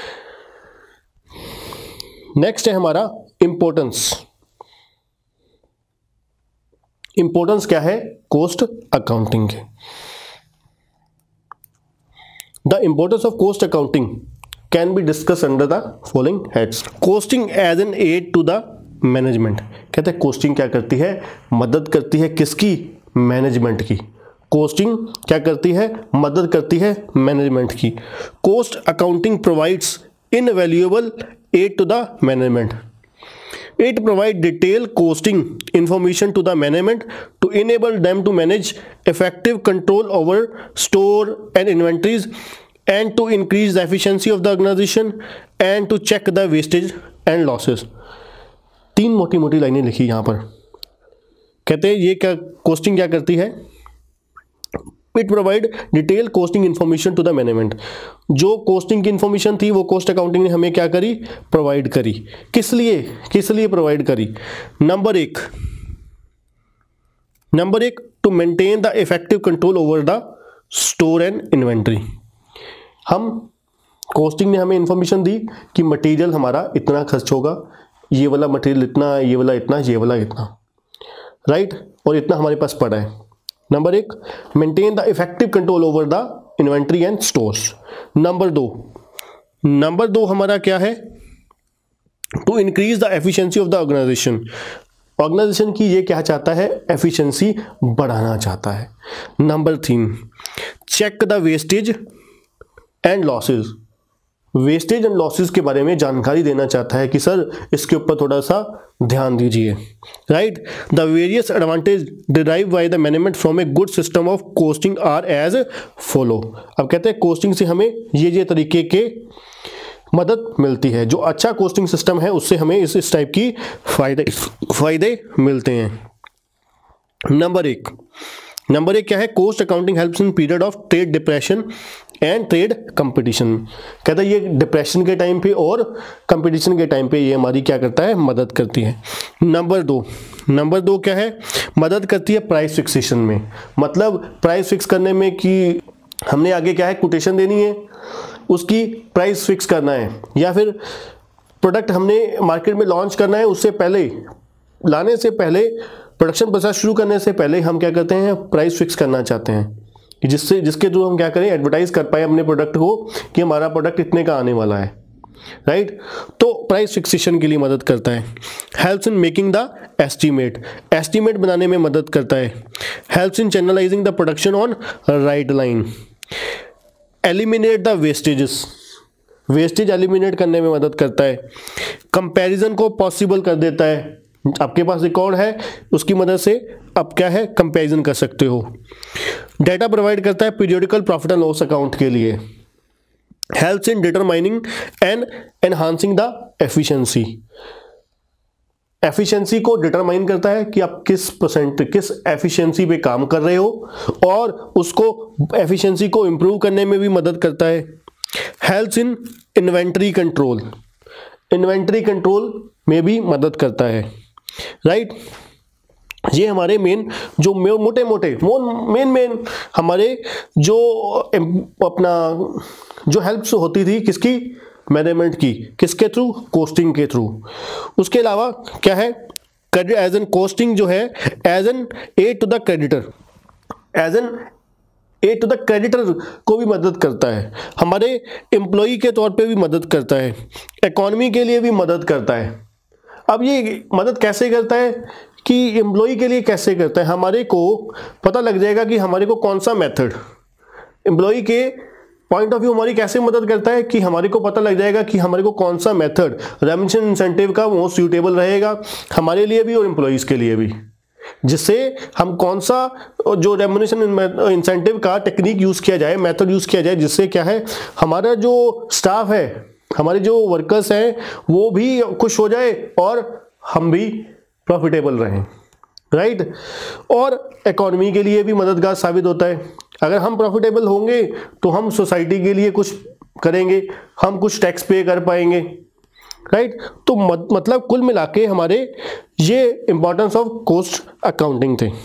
Next है हमारा इंपॉर्टेंस। इंपॉर्टेंस क्या है कॉस्ट अकाउंटिंग के। The importance of cost accounting can be discussed under the following heads। costing as an aid to the management। कहते हैं costing क्या करती है, मदद करती है किसकी, मैनेजमेंट की। costing क्या करती है, मदद करती है मैनेजमेंट की। cost accounting provides invaluable aid to the management। it provide detailed costing information to the management to enable them to manage effective control over store and inventories and to increase the efficiency of the organization and to check the wastage and losses। तीन मोटी मोटी लाइनें लिखी यहाँ पर। कहते हैं ये क्या कॉस्टिंग क्या करती है, it provide detail costing information to the management. जो कॉस्टिंग की इन्फॉर्मेशन थी वो कॉस्ट अकाउंटिंग ने हमें क्या करी, प्रोवाइड करी। किस लिए, किस लिए प्रोवाइड करी, नंबर एक नंबर एक to maintain the effective control over the store and inventory. हम कॉस्टिंग ने हमें इंफॉर्मेशन दी कि मटेरियल हमारा इतना खर्च होगा, ये वाला मटेरियल इतना, ये वाला इतना, ये वाला इतना, राइट, और इतना हमारे पास पड़ा है। नंबर एक, maintain the effective control over the inventory and stores. Number दो नंबर दो हमारा क्या है, to increase the efficiency of the organisation. Organisation की ये क्या चाहता है, एफिशिएंसी बढ़ाना चाहता है। नंबर तीन, check the wastage and losses. Wastage and losses के बारे में जानकारी देना चाहता है कि सर इसके ऊपर थोड़ा सा ध्यान दीजिए, right. The various advantage derive by the management from a good system of costing are as follow. अब कहते हैं कॉस्टिंग से हमें ये ये तरीके के मदद मिलती है, जो अच्छा कॉस्टिंग सिस्टम है उससे हमें इस इस टाइप की फायदे फायदे मिलते हैं। नंबर एक नंबर एक क्या है, cost accounting helps in period of trade depression and trade competition. कहता है ये डिप्रेशन के टाइम पे और कंपटीशन के टाइम पे ये हमारी क्या करता है, मदद करती है। नंबर दो नंबर दो क्या है, मदद करती है प्राइस फिक्सेशन में। मतलब प्राइस फिक्स करने में कि हमने आगे क्या है, कोटेशन देनी है, उसकी प्राइस फिक्स करना है, या फिर प्रोडक्ट हमने मार्केट में लॉन्च करना है, उससे पहले, लाने से पहले, प्रोडक्शन प्रोसेस शुरू करने से पहले हम क्या करते हैं, प्राइस फिक्स करना चाहते हैं, जिससे जिसके थ्रू हम क्या करें, एडवर्टाइज कर पाए अपने प्रोडक्ट को कि हमारा प्रोडक्ट इतने का आने वाला है, राइट। तो प्राइस फिक्सेशन के लिए मदद करता है। Helps in making the estimate, estimate बनाने में मदद करता है। Helps in channelising the production on right line. Eliminate the wastages, wastage eliminate करने में मदद करता है। कंपैरिजन को पॉसिबल कर देता है, आपके पास रिकॉर्ड है उसकी मदद से आप क्या है, कंपैरिजन कर सकते हो। डेटा प्रोवाइड करता है periodical profit and loss account के लिए। Helps in determining and enhancing the efficiency, efficiency को डिटरमाइन करता है कि आप किस परसेंट किस एफिशिएंसी पे काम कर रहे हो, और उसको एफिशिएंसी को इंप्रूव करने में भी मदद करता है। Helps in inventory control, inventory control में भी मदद करता है, राइट। ये हमारे मेन जो मोटे मोटे मेन मेन हमारे जो अपना जो हेल्प्स होती थी किसकी, मैनेजमेंट की, किसके थ्रू, कोस्टिंग के थ्रू। उसके अलावा क्या है, क्रेडिट एज एन कोस्टिंग जो है as an aid to the creditor, as an aid to the creditor को भी मदद करता है, हमारे एम्प्लॉई के तौर पे भी मदद करता है, इकोनॉमी के लिए भी मदद करता है। अब ये मदद कैसे करता है कि एम्प्लॉई के लिए कैसे करता है, हमारे को पता लग जाएगा कि हमारे को कौन सा मेथड, एम्प्लॉई के पॉइंट ऑफ व्यू हमारी कैसे मदद करता है कि हमारे को पता लग जाएगा कि हमारे को कौन सा मेथड रेम्युनरेशन इंसेंटिव का मोस्ट सूटेबल रहेगा हमारे लिए भी और एम्प्लॉइज के लिए भी, जिससे हम कौन सा जो रेम्युनरेशन इंसेंटिव का टेक्निक यूज किया जाए, मेथड यूज किया जाए, जिससे क्या है हमारा जो स्टाफ है, हमारे जो वर्कर्स हैं वो भी खुश हो जाए और हम भी प्रॉफिटेबल रहें, राइट। और इकोनॉमी के लिए भी मददगार साबित होता है। अगर हम प्रॉफिटेबल होंगे तो हम सोसाइटी के लिए कुछ करेंगे, हम कुछ टैक्स पे कर पाएंगे, राइट। तो मत, मतलब कुल मिला के हमारे ये इंपॉर्टेंस ऑफ कॉस्ट अकाउंटिंग थे।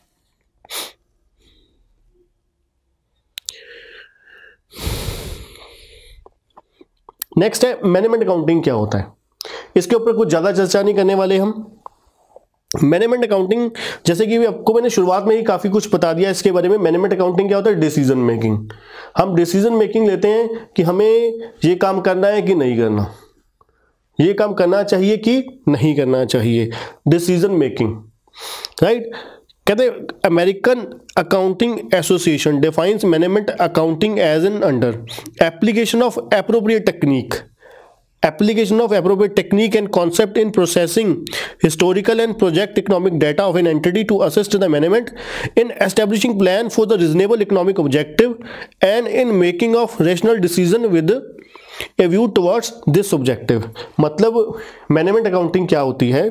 नेक्स्ट है मैनेजमेंट अकाउंटिंग क्या होता है। इसके ऊपर कुछ ज़्यादा चर्चा नहीं करने वाले हम। मैनेजमेंट अकाउंटिंग, जैसे कि आपको मैंने शुरुआत में ही काफ़ी कुछ बता दिया इसके बारे में। मैनेजमेंट अकाउंटिंग क्या होता है, डिसीजन मेकिंग। हम डिसीजन मेकिंग लेते हैं कि हमें ये काम करना है कि नहीं करना, ये काम करना चाहिए कि नहीं करना चाहिए, डिसीजन मेकिंग, राइट। कहते हैं American Accounting Association defines management accounting as an under application of appropriate technique, application of appropriate technique and concept in processing historical and project economic data of an entity to assist the management in establishing plan for the reasonable economic objective and in making of rational decision with a view towards this objective। मतलब management accounting क्या होती है,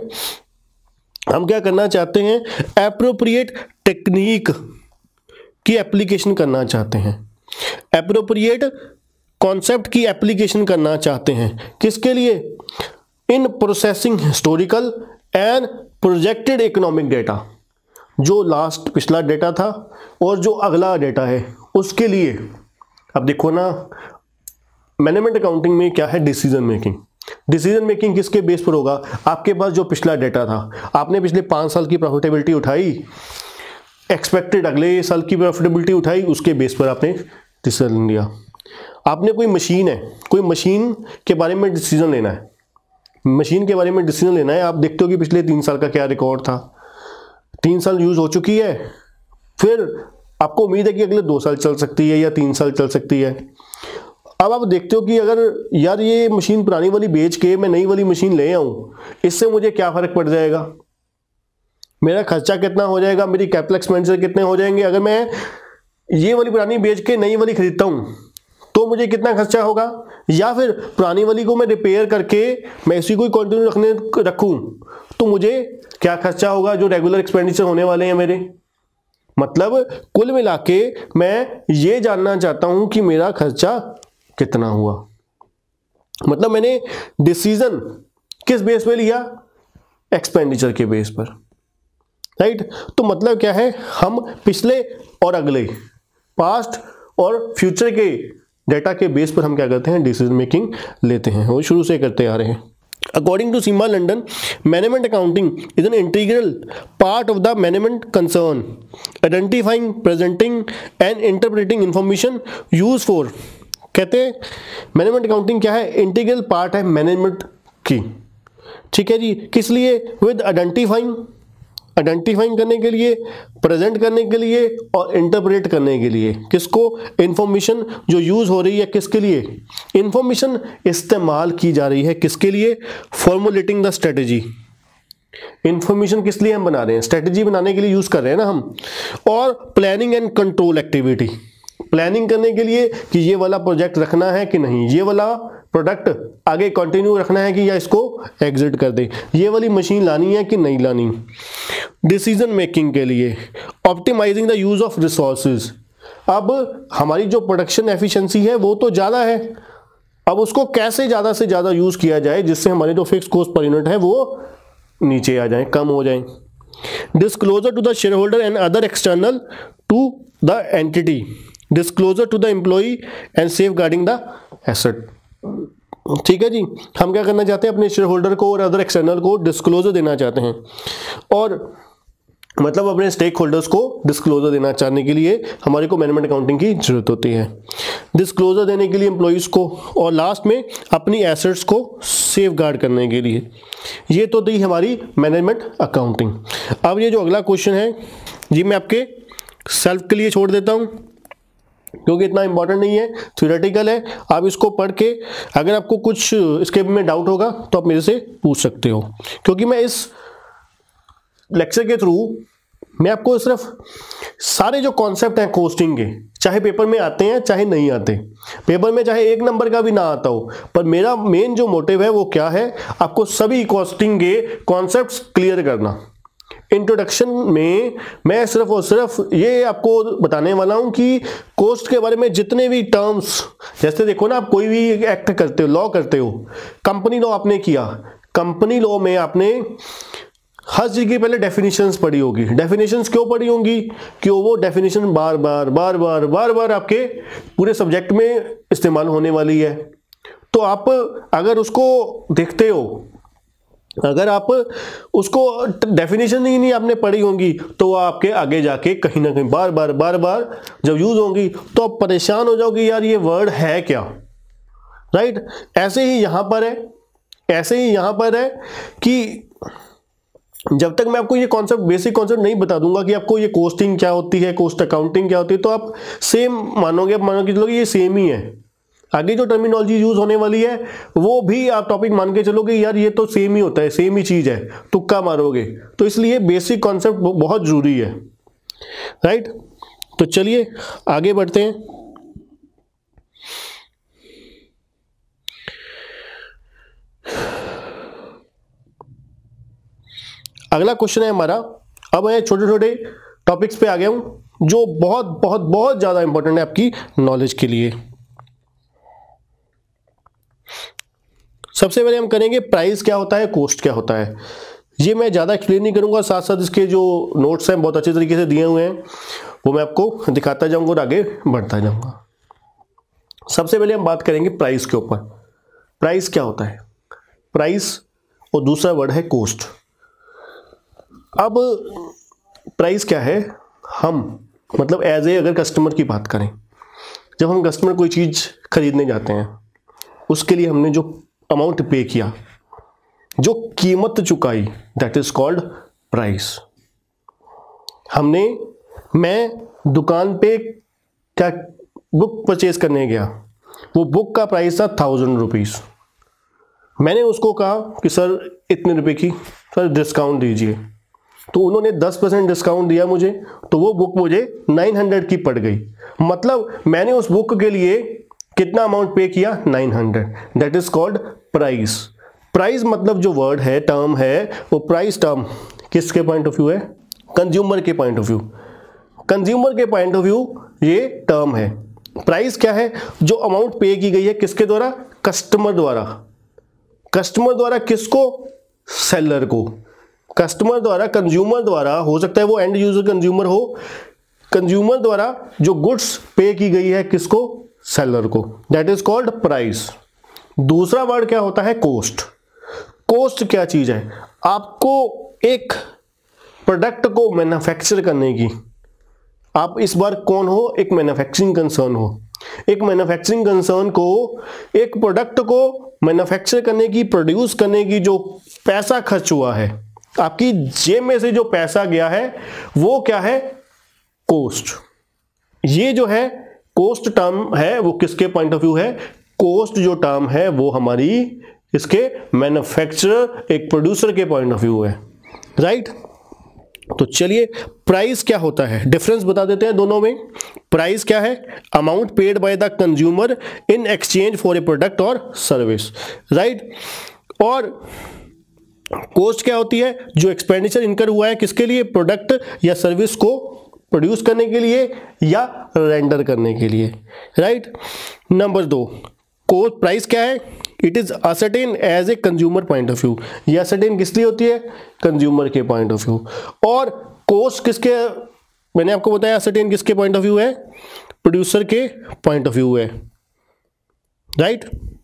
हम क्या करना चाहते हैं, appropriate technique की एप्लीकेशन करना चाहते हैं, एप्रोप्रिएट कॉन्सेप्ट की एप्लीकेशन करना चाहते हैं, किसके लिए, in processing historical and projected economic data, जो लास्ट पिछला डेटा था और जो अगला डेटा है उसके लिए। अब देखो ना, मैनेजमेंट अकाउंटिंग में क्या है, डिसीजन मेकिंग। डिसीजन मेकिंग किसके बेस पर होगा, आपके पास जो पिछला डेटा था, आपने पिछले पाँच साल की प्रॉफिटेबिलिटी उठाई, एक्सपेक्टेड अगले साल की प्रॉफिटेबिलिटी उठाई, उसके बेस पर आपने डिसीजन लिया। आपने कोई मशीन है, कोई मशीन के बारे में डिसीजन लेना है, मशीन के बारे में डिसीजन लेना है, आप देखते हो कि पिछले तीन साल का क्या रिकॉर्ड था, तीन साल यूज़ हो चुकी है, फिर आपको उम्मीद है कि अगले दो साल चल सकती है या तीन साल चल सकती है। अब आप देखते हो कि अगर यार ये मशीन पुरानी वाली बेच के मैं नई वाली मशीन ले आऊँ, इससे मुझे क्या फ़र्क पड़ जाएगा, मेरा खर्चा कितना हो जाएगा, मेरी कैपिटल एक्सपेंडिचर कितने हो जाएंगे। अगर मैं ये वाली पुरानी बेच के नई वाली खरीदता हूँ तो मुझे कितना खर्चा होगा, या फिर पुरानी वाली को मैं रिपेयर करके मैं इसी को कंटिन्यू रखने रखूँ तो मुझे क्या खर्चा होगा, जो रेगुलर एक्सपेंडिचर होने वाले हैं मेरे। मतलब कुल मिला के मैं ये जानना चाहता हूं कि मेरा खर्चा कितना हुआ। मतलब मैंने डिसीजन किस बेस पे लिया, एक्सपेंडिचर के बेस पर, राइट। तो मतलब क्या है, हम पिछले और अगले, पास्ट और फ्यूचर के डेटा के बेस पर हम क्या करते हैं, डिसीजन मेकिंग लेते हैं, वो शुरू से करते आ रहे हैं। According to Seema London, management accounting is an integral part of the management concern, identifying, presenting and interpreting information used for, कहते हैं मैनेजमेंट अकाउंटिंग क्या है, इंटीग्रल पार्ट है मैनेजमेंट की, ठीक है जी। किस लिए, विद आइडेंटिफाइंग, आइडेंटिफाइंग करने के लिए, प्रेजेंट करने के लिए और इंटरप्रेट करने के लिए। किसको, इंफॉर्मेशन जो यूज हो रही है, किसके लिए, इंफॉर्मेशन इस्तेमाल की जा रही है, किसके लिए, फॉर्मुलेटिंग द स्ट्रेटेजी। इंफॉर्मेशन किस लिए हम बना रहे हैं, स्ट्रेटेजी बनाने के लिए यूज कर रहे हैं ना हम। और planning and control activity, planning करने के लिए कि ये वाला प्रोजेक्ट रखना है कि नहीं, ये वाला प्रोडक्ट आगे कंटिन्यू रखना है कि या इसको एग्जिट कर दे, ये वाली मशीन लानी है कि नहीं लानी। डिसीजन मेकिंग के लिए optimising the use of resources. अब हमारी जो प्रोडक्शन एफिशिएंसी है वो तो ज़्यादा है, अब उसको कैसे ज़्यादा से ज़्यादा यूज़ किया जाए जिससे हमारे जो फिक्स कॉस्ट पर यूनिट है वो नीचे आ जाए, कम हो जाए। Disclosure to the shareholder and other external to the entity, disclosure to the employee and safeguarding the asset. ठीक है जी, हम क्या करना चाहते हैं, अपने शेयर होल्डर को और अदर एक्सटर्नल को डिस्क्लोजर देना चाहते हैं, और मतलब अपने स्टेक होल्डर्स को डिस्क्लोजर देना चाहने के लिए हमारे को मैनेजमेंट अकाउंटिंग की जरूरत होती है। डिस्क्लोजर देने के लिए एम्प्लॉइज़ को, और लास्ट में अपनी एसेट्स को सेफ गार्ड करने के लिए। ये तो थी हमारी मैनेजमेंट अकाउंटिंग। अब ये जो अगला क्वेश्चन है ये मैं आपके सेल्फ के लिए छोड़ देता हूँ क्योंकि इतना इंपॉर्टेंट नहीं है, थ्योरेटिकल है। आप इसको पढ़ के अगर आपको कुछ इसके में डाउट होगा तो आप मेरे से पूछ सकते हो, क्योंकि मैं इस लेक्चर के थ्रू मैं आपको सिर्फ सारे जो कॉन्सेप्ट हैं कॉस्टिंग के, चाहे पेपर में आते हैं चाहे नहीं आते, पेपर में चाहे एक नंबर का भी ना आता हो, पर मेरा मेन जो मोटिव है वो क्या है, आपको सभी कॉस्टिंग के कॉन्सेप्ट्स क्लियर करना। इंट्रोडक्शन में मैं सिर्फ और सिर्फ ये आपको बताने वाला हूं कि कॉस्ट के बारे में जितने भी टर्म्स, जैसे देखो ना, आप कोई भी एक्ट करते हो, लॉ करते हो, कंपनी लॉ आपने किया, कंपनी लॉ में आपने हर चीज की पहले डेफिनेशंस पढ़ी होगी। डेफिनेशंस क्यों पढ़ी होंगी, कि वो डेफिनेशन बार बार बार बार बार बार आपके पूरे सब्जेक्ट में इस्तेमाल होने वाली है। तो आप अगर उसको देखते हो, अगर आप उसको डेफिनेशन ही नहीं आपने पढ़ी होंगी तो आपके आगे जाके कहीं ना कहीं बार बार बार बार जब यूज होंगी तो आप परेशान हो जाओगे, यार ये वर्ड है क्या, राइट। ऐसे ही यहां पर है, ऐसे ही यहां पर है कि जब तक मैं आपको ये कॉन्सेप्ट, बेसिक कॉन्सेप्ट नहीं बता दूंगा कि आपको ये कॉस्टिंग क्या होती है, कॉस्ट अकाउंटिंग क्या होती है, तो आप सेम मानोगे, आप मानोगे चलोगे ये सेम ही है। आगे जो टर्मिनोलॉजी यूज होने वाली है वो भी आप टॉपिक मान के चलोगे, यार ये तो सेम ही होता है, सेम ही चीज है, तुक्का मारोगे। तो इसलिए बेसिक कॉन्सेप्ट बहुत जरूरी है, राइट। तो चलिए आगे बढ़ते हैं। अगला क्वेश्चन है हमारा, अब मैं छोटे छोटे टॉपिक्स पे आ गया हूं जो बहुत बहुत बहुत ज्यादा इंपॉर्टेंट है आपकी नॉलेज के लिए। सबसे पहले हम करेंगे प्राइस क्या होता है, कॉस्ट क्या होता है। ये मैं ज़्यादा एक्सप्लेन नहीं करूंगा, साथ साथ इसके जो नोट्स हैं बहुत अच्छे तरीके से दिए हुए हैं वो मैं आपको दिखाता जाऊंगा और आगे बढ़ता जाऊंगा। सबसे पहले हम बात करेंगे प्राइस के ऊपर। प्राइस क्या होता है, प्राइस और दूसरा वर्ड है कॉस्ट। अब प्राइस क्या है, हम मतलब एज ए अगर कस्टमर की बात करें, जब हम कस्टमर कोई चीज़ खरीदने जाते हैं उसके लिए हमने जो अमाउंट पे किया, जो कीमत चुकाई, दैट इज कॉल्ड प्राइस। हमने मैं दुकान पे क्या बुक परचेज करने गया, वो बुक का प्राइस था थाउजेंड रुपीज़। मैंने उसको कहा कि सर इतने रुपए की सर डिस्काउंट दीजिए, तो उन्होंने दस परसेंट डिस्काउंट दिया मुझे, तो वो बुक मुझे नाइन हंड्रेड की पड़ गई। मतलब मैंने उस बुक के लिए कितना अमाउंट पे किया, nine hundred. That is called price. Price मतलब जो वर्ड है, टर्म है, वो प्राइस टर्म किसके पॉइंट ऑफ व्यू है, कंज्यूमर के पॉइंट ऑफ व्यू। कंज्यूमर के पॉइंट ऑफ व्यू ये टर्म है। प्राइस क्या है? जो अमाउंट पे की गई है किसके द्वारा? कस्टमर द्वारा। कस्टमर द्वारा किसको? सेलर को। कस्टमर द्वारा, कंज्यूमर द्वारा, हो सकता है वो एंड यूजर कंज्यूमर हो, कंज्यूमर द्वारा जो गुड्स पे की गई है किसको? सेलर को। That is called price. दूसरा वर्ड क्या होता है? कॉस्ट। कॉस्ट क्या चीज है? आपको एक प्रोडक्ट को मैन्युफैक्चर करने की, आप इस बार कौन हो? एक मैन्युफैक्चरिंग कंसर्न हो। एक मैन्युफैक्चरिंग कंसर्न को एक प्रोडक्ट को मैन्युफैक्चर करने की, प्रोड्यूस करने की जो पैसा खर्च हुआ है, आपकी जेब में से जो पैसा गया है वो क्या है? कॉस्ट। ये जो है कॉस्ट टर्म है वो किसके पॉइंट ऑफ व्यू है? कॉस्ट जो टर्म है वो हमारी इसके मैन्युफैक्चरर, एक प्रोड्यूसर के पॉइंट ऑफ व्यू है, राइट। तो चलिए प्राइस क्या होता है, डिफरेंस बता देते हैं दोनों में। प्राइस क्या है? Amount paid by the consumer in exchange for a product और सर्विस, राइट। और कॉस्ट क्या होती है? जो एक्सपेंडिचर इनकर हुआ है किसके लिए? प्रोडक्ट या सर्विस को प्रोड्यूस करने के लिए या रेंडर करने के लिए, राइट। नंबर दो, कॉस्ट प्राइस क्या है? It is ascertain as a consumer point of view. ये असर्टेन किस लिए होती है? कंज्यूमर के पॉइंट ऑफ व्यू। और कॉस्ट किसके, मैंने आपको बताया असर्टेन किसके पॉइंट ऑफ व्यू है? प्रोड्यूसर के पॉइंट ऑफ व्यू है, right.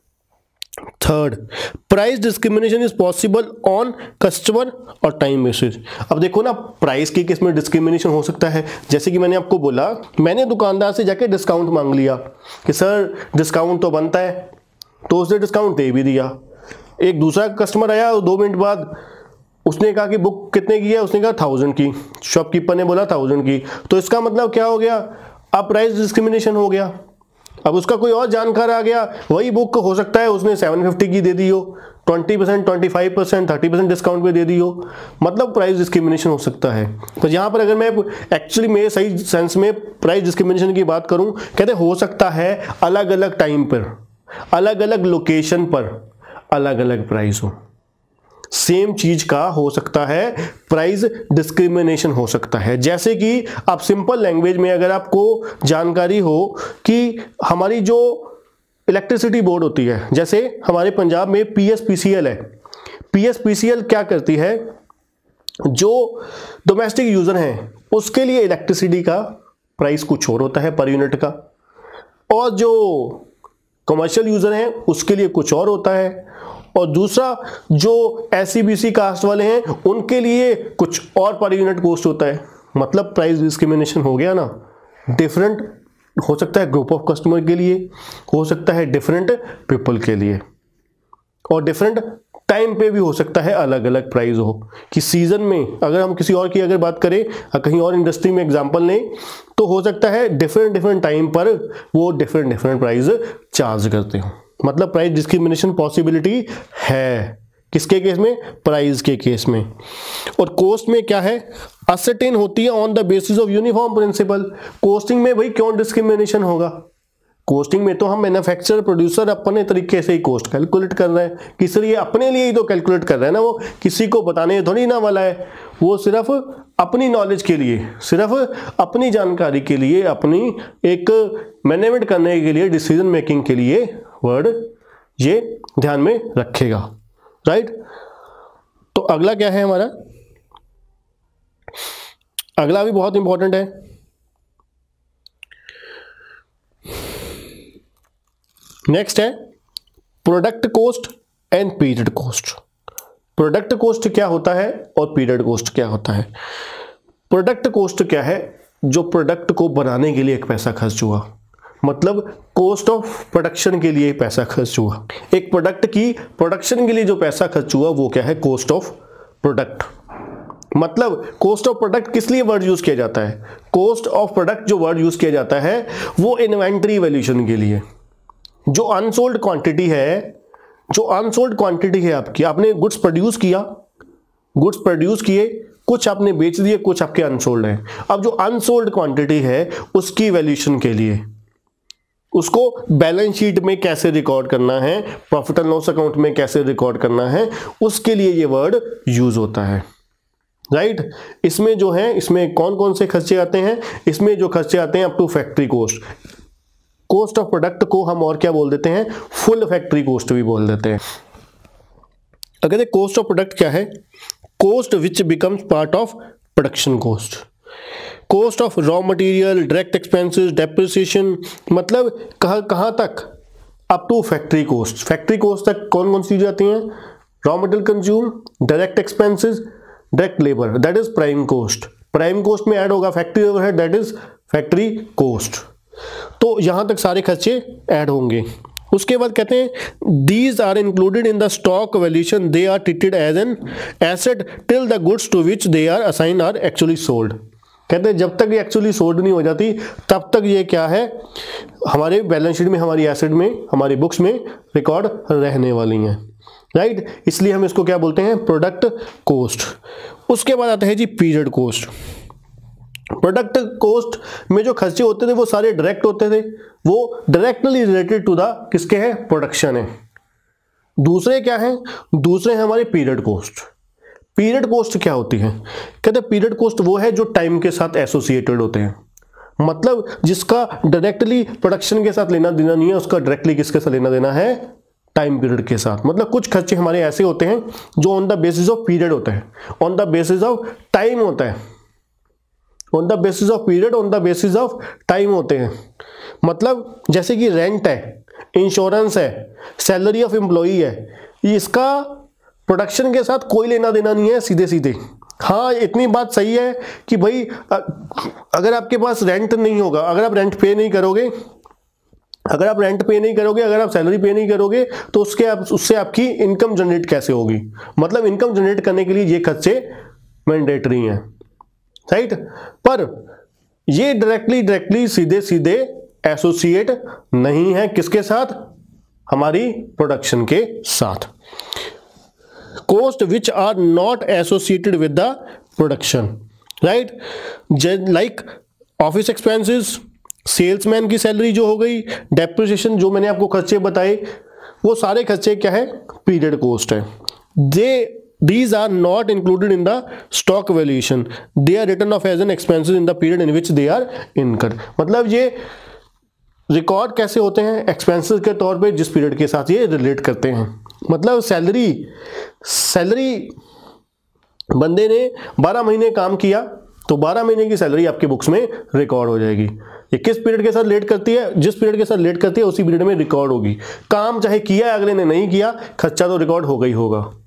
Third, price discrimination is possible on customer और टाइम बेसिस। अब देखो ना, प्राइस के केस में डिस्क्रिमिनेशन हो सकता है। जैसे कि मैंने आपको बोला, मैंने दुकानदार से जाके डिस्काउंट मांग लिया कि सर डिस्काउंट तो बनता है, तो उसने डिस्काउंट दे भी दिया। एक दूसरा कस्टमर आया और दो मिनट बाद उसने कहा कि बुक कितने की है? उसने कहा थाउजेंड की। शॉपकीपर ने बोला थाउजेंड की। तो इसका मतलब क्या हो गया? अब प्राइस डिस्क्रिमिनेशन हो गया। अब उसका कोई और जानकार आ गया, वही बुक हो सकता है उसने सेवन फिफ्टी की दे दी हो, twenty percent, twenty five percent, thirty percent discount पे दे दी हो, मतलब प्राइस डिस्क्रिमिनेशन हो सकता है। तो यहाँ पर अगर मैं एक्चुअली मेरे सही सेंस में प्राइस डिस्क्रिमिनेशन की बात करूँ, कहते हो सकता है अलग अलग टाइम पर, अलग अलग लोकेशन पर अलग अलग प्राइस हो। सेम चीज का हो सकता है प्राइस डिस्क्रिमिनेशन हो सकता है। जैसे कि आप सिंपल लैंग्वेज में अगर आपको जानकारी हो कि हमारी जो इलेक्ट्रिसिटी बोर्ड होती है, जैसे हमारे पंजाब में पीएसपीसीएल है। पीएसपीसीएल क्या करती है? जो डोमेस्टिक यूजर हैं उसके लिए इलेक्ट्रिसिटी का प्राइस कुछ और होता है पर यूनिट का, और जो कमर्शियल यूजर हैं उसके लिए कुछ और होता है, और दूसरा जो एससीबीसी कास्ट वाले हैं उनके लिए कुछ और पर यूनिट कॉस्ट होता है। मतलब प्राइस डिस्क्रिमिनेशन हो गया ना। डिफरेंट हो सकता है ग्रुप ऑफ कस्टमर के लिए, हो सकता है डिफरेंट पीपल के लिए, और डिफरेंट टाइम पे भी हो सकता है अलग अलग प्राइस हो। कि सीजन में अगर हम किसी और की अगर बात करें, कहीं और इंडस्ट्री में एग्जांपल लें, तो हो सकता है डिफरेंट डिफरेंट टाइम पर वो डिफरेंट डिफरेंट प्राइस चार्ज करते हो। मतलब प्राइस डिस्क्रिमिनेशन पॉसिबिलिटी है किसके केस में? प्राइस के केस में। और कॉस्ट में क्या है? असर्टेन होती है on the basis of uniform principle. Costing में भाई क्यों डिस्क्रिमिनेशन होगा? कॉस्टिंग में तो हम मैन्युफैक्चरर प्रोड्यूसर अपने तरीके से ही कॉस्ट कैलकुलेट कर रहे हैं, किस लिए? अपने लिए ही तो कैलकुलेट कर रहे हैं ना, वो किसी को बताने थोड़ी ना वाला है। वो सिर्फ अपनी नॉलेज के लिए, सिर्फ अपनी जानकारी के लिए, अपनी एक मैनेजमेंट करने के लिए, डिसीजन मेकिंग के लिए वर्ड ये ध्यान में रखेगा, राइट। तो अगला क्या है हमारा? अगला भी बहुत इंपॉर्टेंट है। नेक्स्ट है product cost and period cost. Product cost क्या होता है और पीरियड कॉस्ट क्या होता है? प्रोडक्ट कॉस्ट क्या है? जो प्रोडक्ट को बनाने के लिए एक पैसा खर्च हुआ, मतलब कॉस्ट ऑफ प्रोडक्शन के लिए पैसा खर्च हुआ। एक प्रोडक्ट की प्रोडक्शन के लिए जो पैसा खर्च हुआ वो क्या है? Cost of product. मतलब कॉस्ट ऑफ प्रोडक्ट किस लिए वर्ड यूज किया जाता है? कॉस्ट ऑफ प्रोडक्ट जो वर्ड यूज किया जाता है वो इन्वेंटरी वैल्यूएशन के लिए। जो अनसोल्ड क्वांटिटी है, जो अनसोल्ड क्वांटिटी है आपकी, आपने गुड्स प्रोड्यूस किया, गुड्स प्रोड्यूस किए, कुछ आपने बेच दिए, कुछ आपके अनसोल्ड हैं। अब जो अनसोल्ड क्वांटिटी है उसकी वैल्यूएशन के लिए उसको बैलेंस शीट में कैसे रिकॉर्ड करना है, प्रॉफिट एंड लॉस अकाउंट में कैसे रिकॉर्ड करना है, उसके लिए ये वर्ड यूज होता है, राइट right? इसमें जो है इसमें कौन कौन से खर्चे आते हैं, इसमें जो खर्चे आते हैं up to factory cost, cost of product को हम और क्या बोल देते हैं, फुल फैक्ट्री कॉस्ट भी बोल देते हैं। अगर कॉस्ट ऑफ प्रोडक्ट क्या है, cost which becomes part of production cost, cost of raw material, direct expenses, depreciation, मतलब कहाँ कहाँ तक, up to factory cost. Factory cost तक कौन कौन सी चीजें आती हैं, raw material consume, direct expenses, direct labour, that is prime cost. Prime cost में ऐड होगा factory overhead, that is factory cost. तो यहां तक सारे खर्चे ऐड होंगे। उसके बाद कहते हैं these are included in the stock valuation, they are treated as an asset till the goods to which they are assign are actually sold. कहते हैं जब तक ये एक्चुअली सोल्ड नहीं हो जाती तब तक ये क्या है, हमारे बैलेंस शीट में, हमारी एसेट में, हमारी बुक्स में रिकॉर्ड रहने वाली हैं, राइट right? इसलिए हम इसको क्या बोलते हैं, प्रोडक्ट कॉस्ट। उसके बाद आता है जी पीरियड कॉस्ट। प्रोडक्ट कॉस्ट में जो खर्चे होते थे वो सारे डायरेक्ट होते थे, वो डायरेक्टली रिलेटेड टू द किसके हैं, प्रोडक्शन है। दूसरे क्या है, दूसरे हैं हमारे पीरियड कॉस्ट। पीरियड कॉस्ट क्या होती है, कहते हैं पीरियड कॉस्ट वो है जो टाइम के साथ एसोसिएटेड होते हैं, मतलब जिसका डायरेक्टली प्रोडक्शन के साथ लेना देना नहीं है, उसका डायरेक्टली किसके साथ लेना देना है, टाइम पीरियड के साथ। मतलब कुछ खर्चे हमारे ऐसे होते हैं जो on the basis of period होते हैं, on the basis of time होता है, on the basis of period, on the basis of time होते हैं। मतलब जैसे कि रेंट है, इंश्योरेंस है, सैलरी ऑफ एम्प्लॉई है, इसका प्रोडक्शन के साथ कोई लेना देना नहीं है सीधे सीधे। हाँ, इतनी बात सही है कि भाई अगर आपके पास रेंट नहीं होगा, अगर आप रेंट पे नहीं करोगे, अगर आप रेंट पे नहीं करोगे, अगर आप सैलरी पे नहीं करोगे तो उसके आप उससे आपकी इनकम जनरेट कैसे होगी। मतलब इनकम जनरेट करने के लिए ये खर्चे मैंडेटरी हैं, राइट। पर ये डायरेक्टली डायरेक्टली सीधे सीधे एसोसिएट नहीं है किसके साथ, हमारी प्रोडक्शन के साथ। Cost which are not associated with the production, right, like office expenses, salesman की सैलरी जो हो गई, डेप्रिसिएशन, जो मैंने आपको खर्चे बताए, वो सारे खर्चे क्या है, पीरियड कॉस्ट है। दे These are not included in the stock valuation. They are written off as an expenses in the period in which they are incurred. मतलब ये रिकॉर्ड कैसे होते हैं, एक्सपेंसेस के तौर पे जिस पीरियड के साथ ये रिलेट करते हैं। मतलब सैलरी सैलरी बंदे ने बारह महीने काम किया तो बारह महीने की सैलरी आपके बुक्स में रिकॉर्ड हो जाएगी। ये किस पीरियड के साथ लेट करती है, जिस पीरियड के साथ लेट करती है उसी पीरियड में रिकॉर्ड होगी। काम चाहे किया अगले ने नहीं किया, खर्चा तो रिकॉर्ड होगा ही होगा।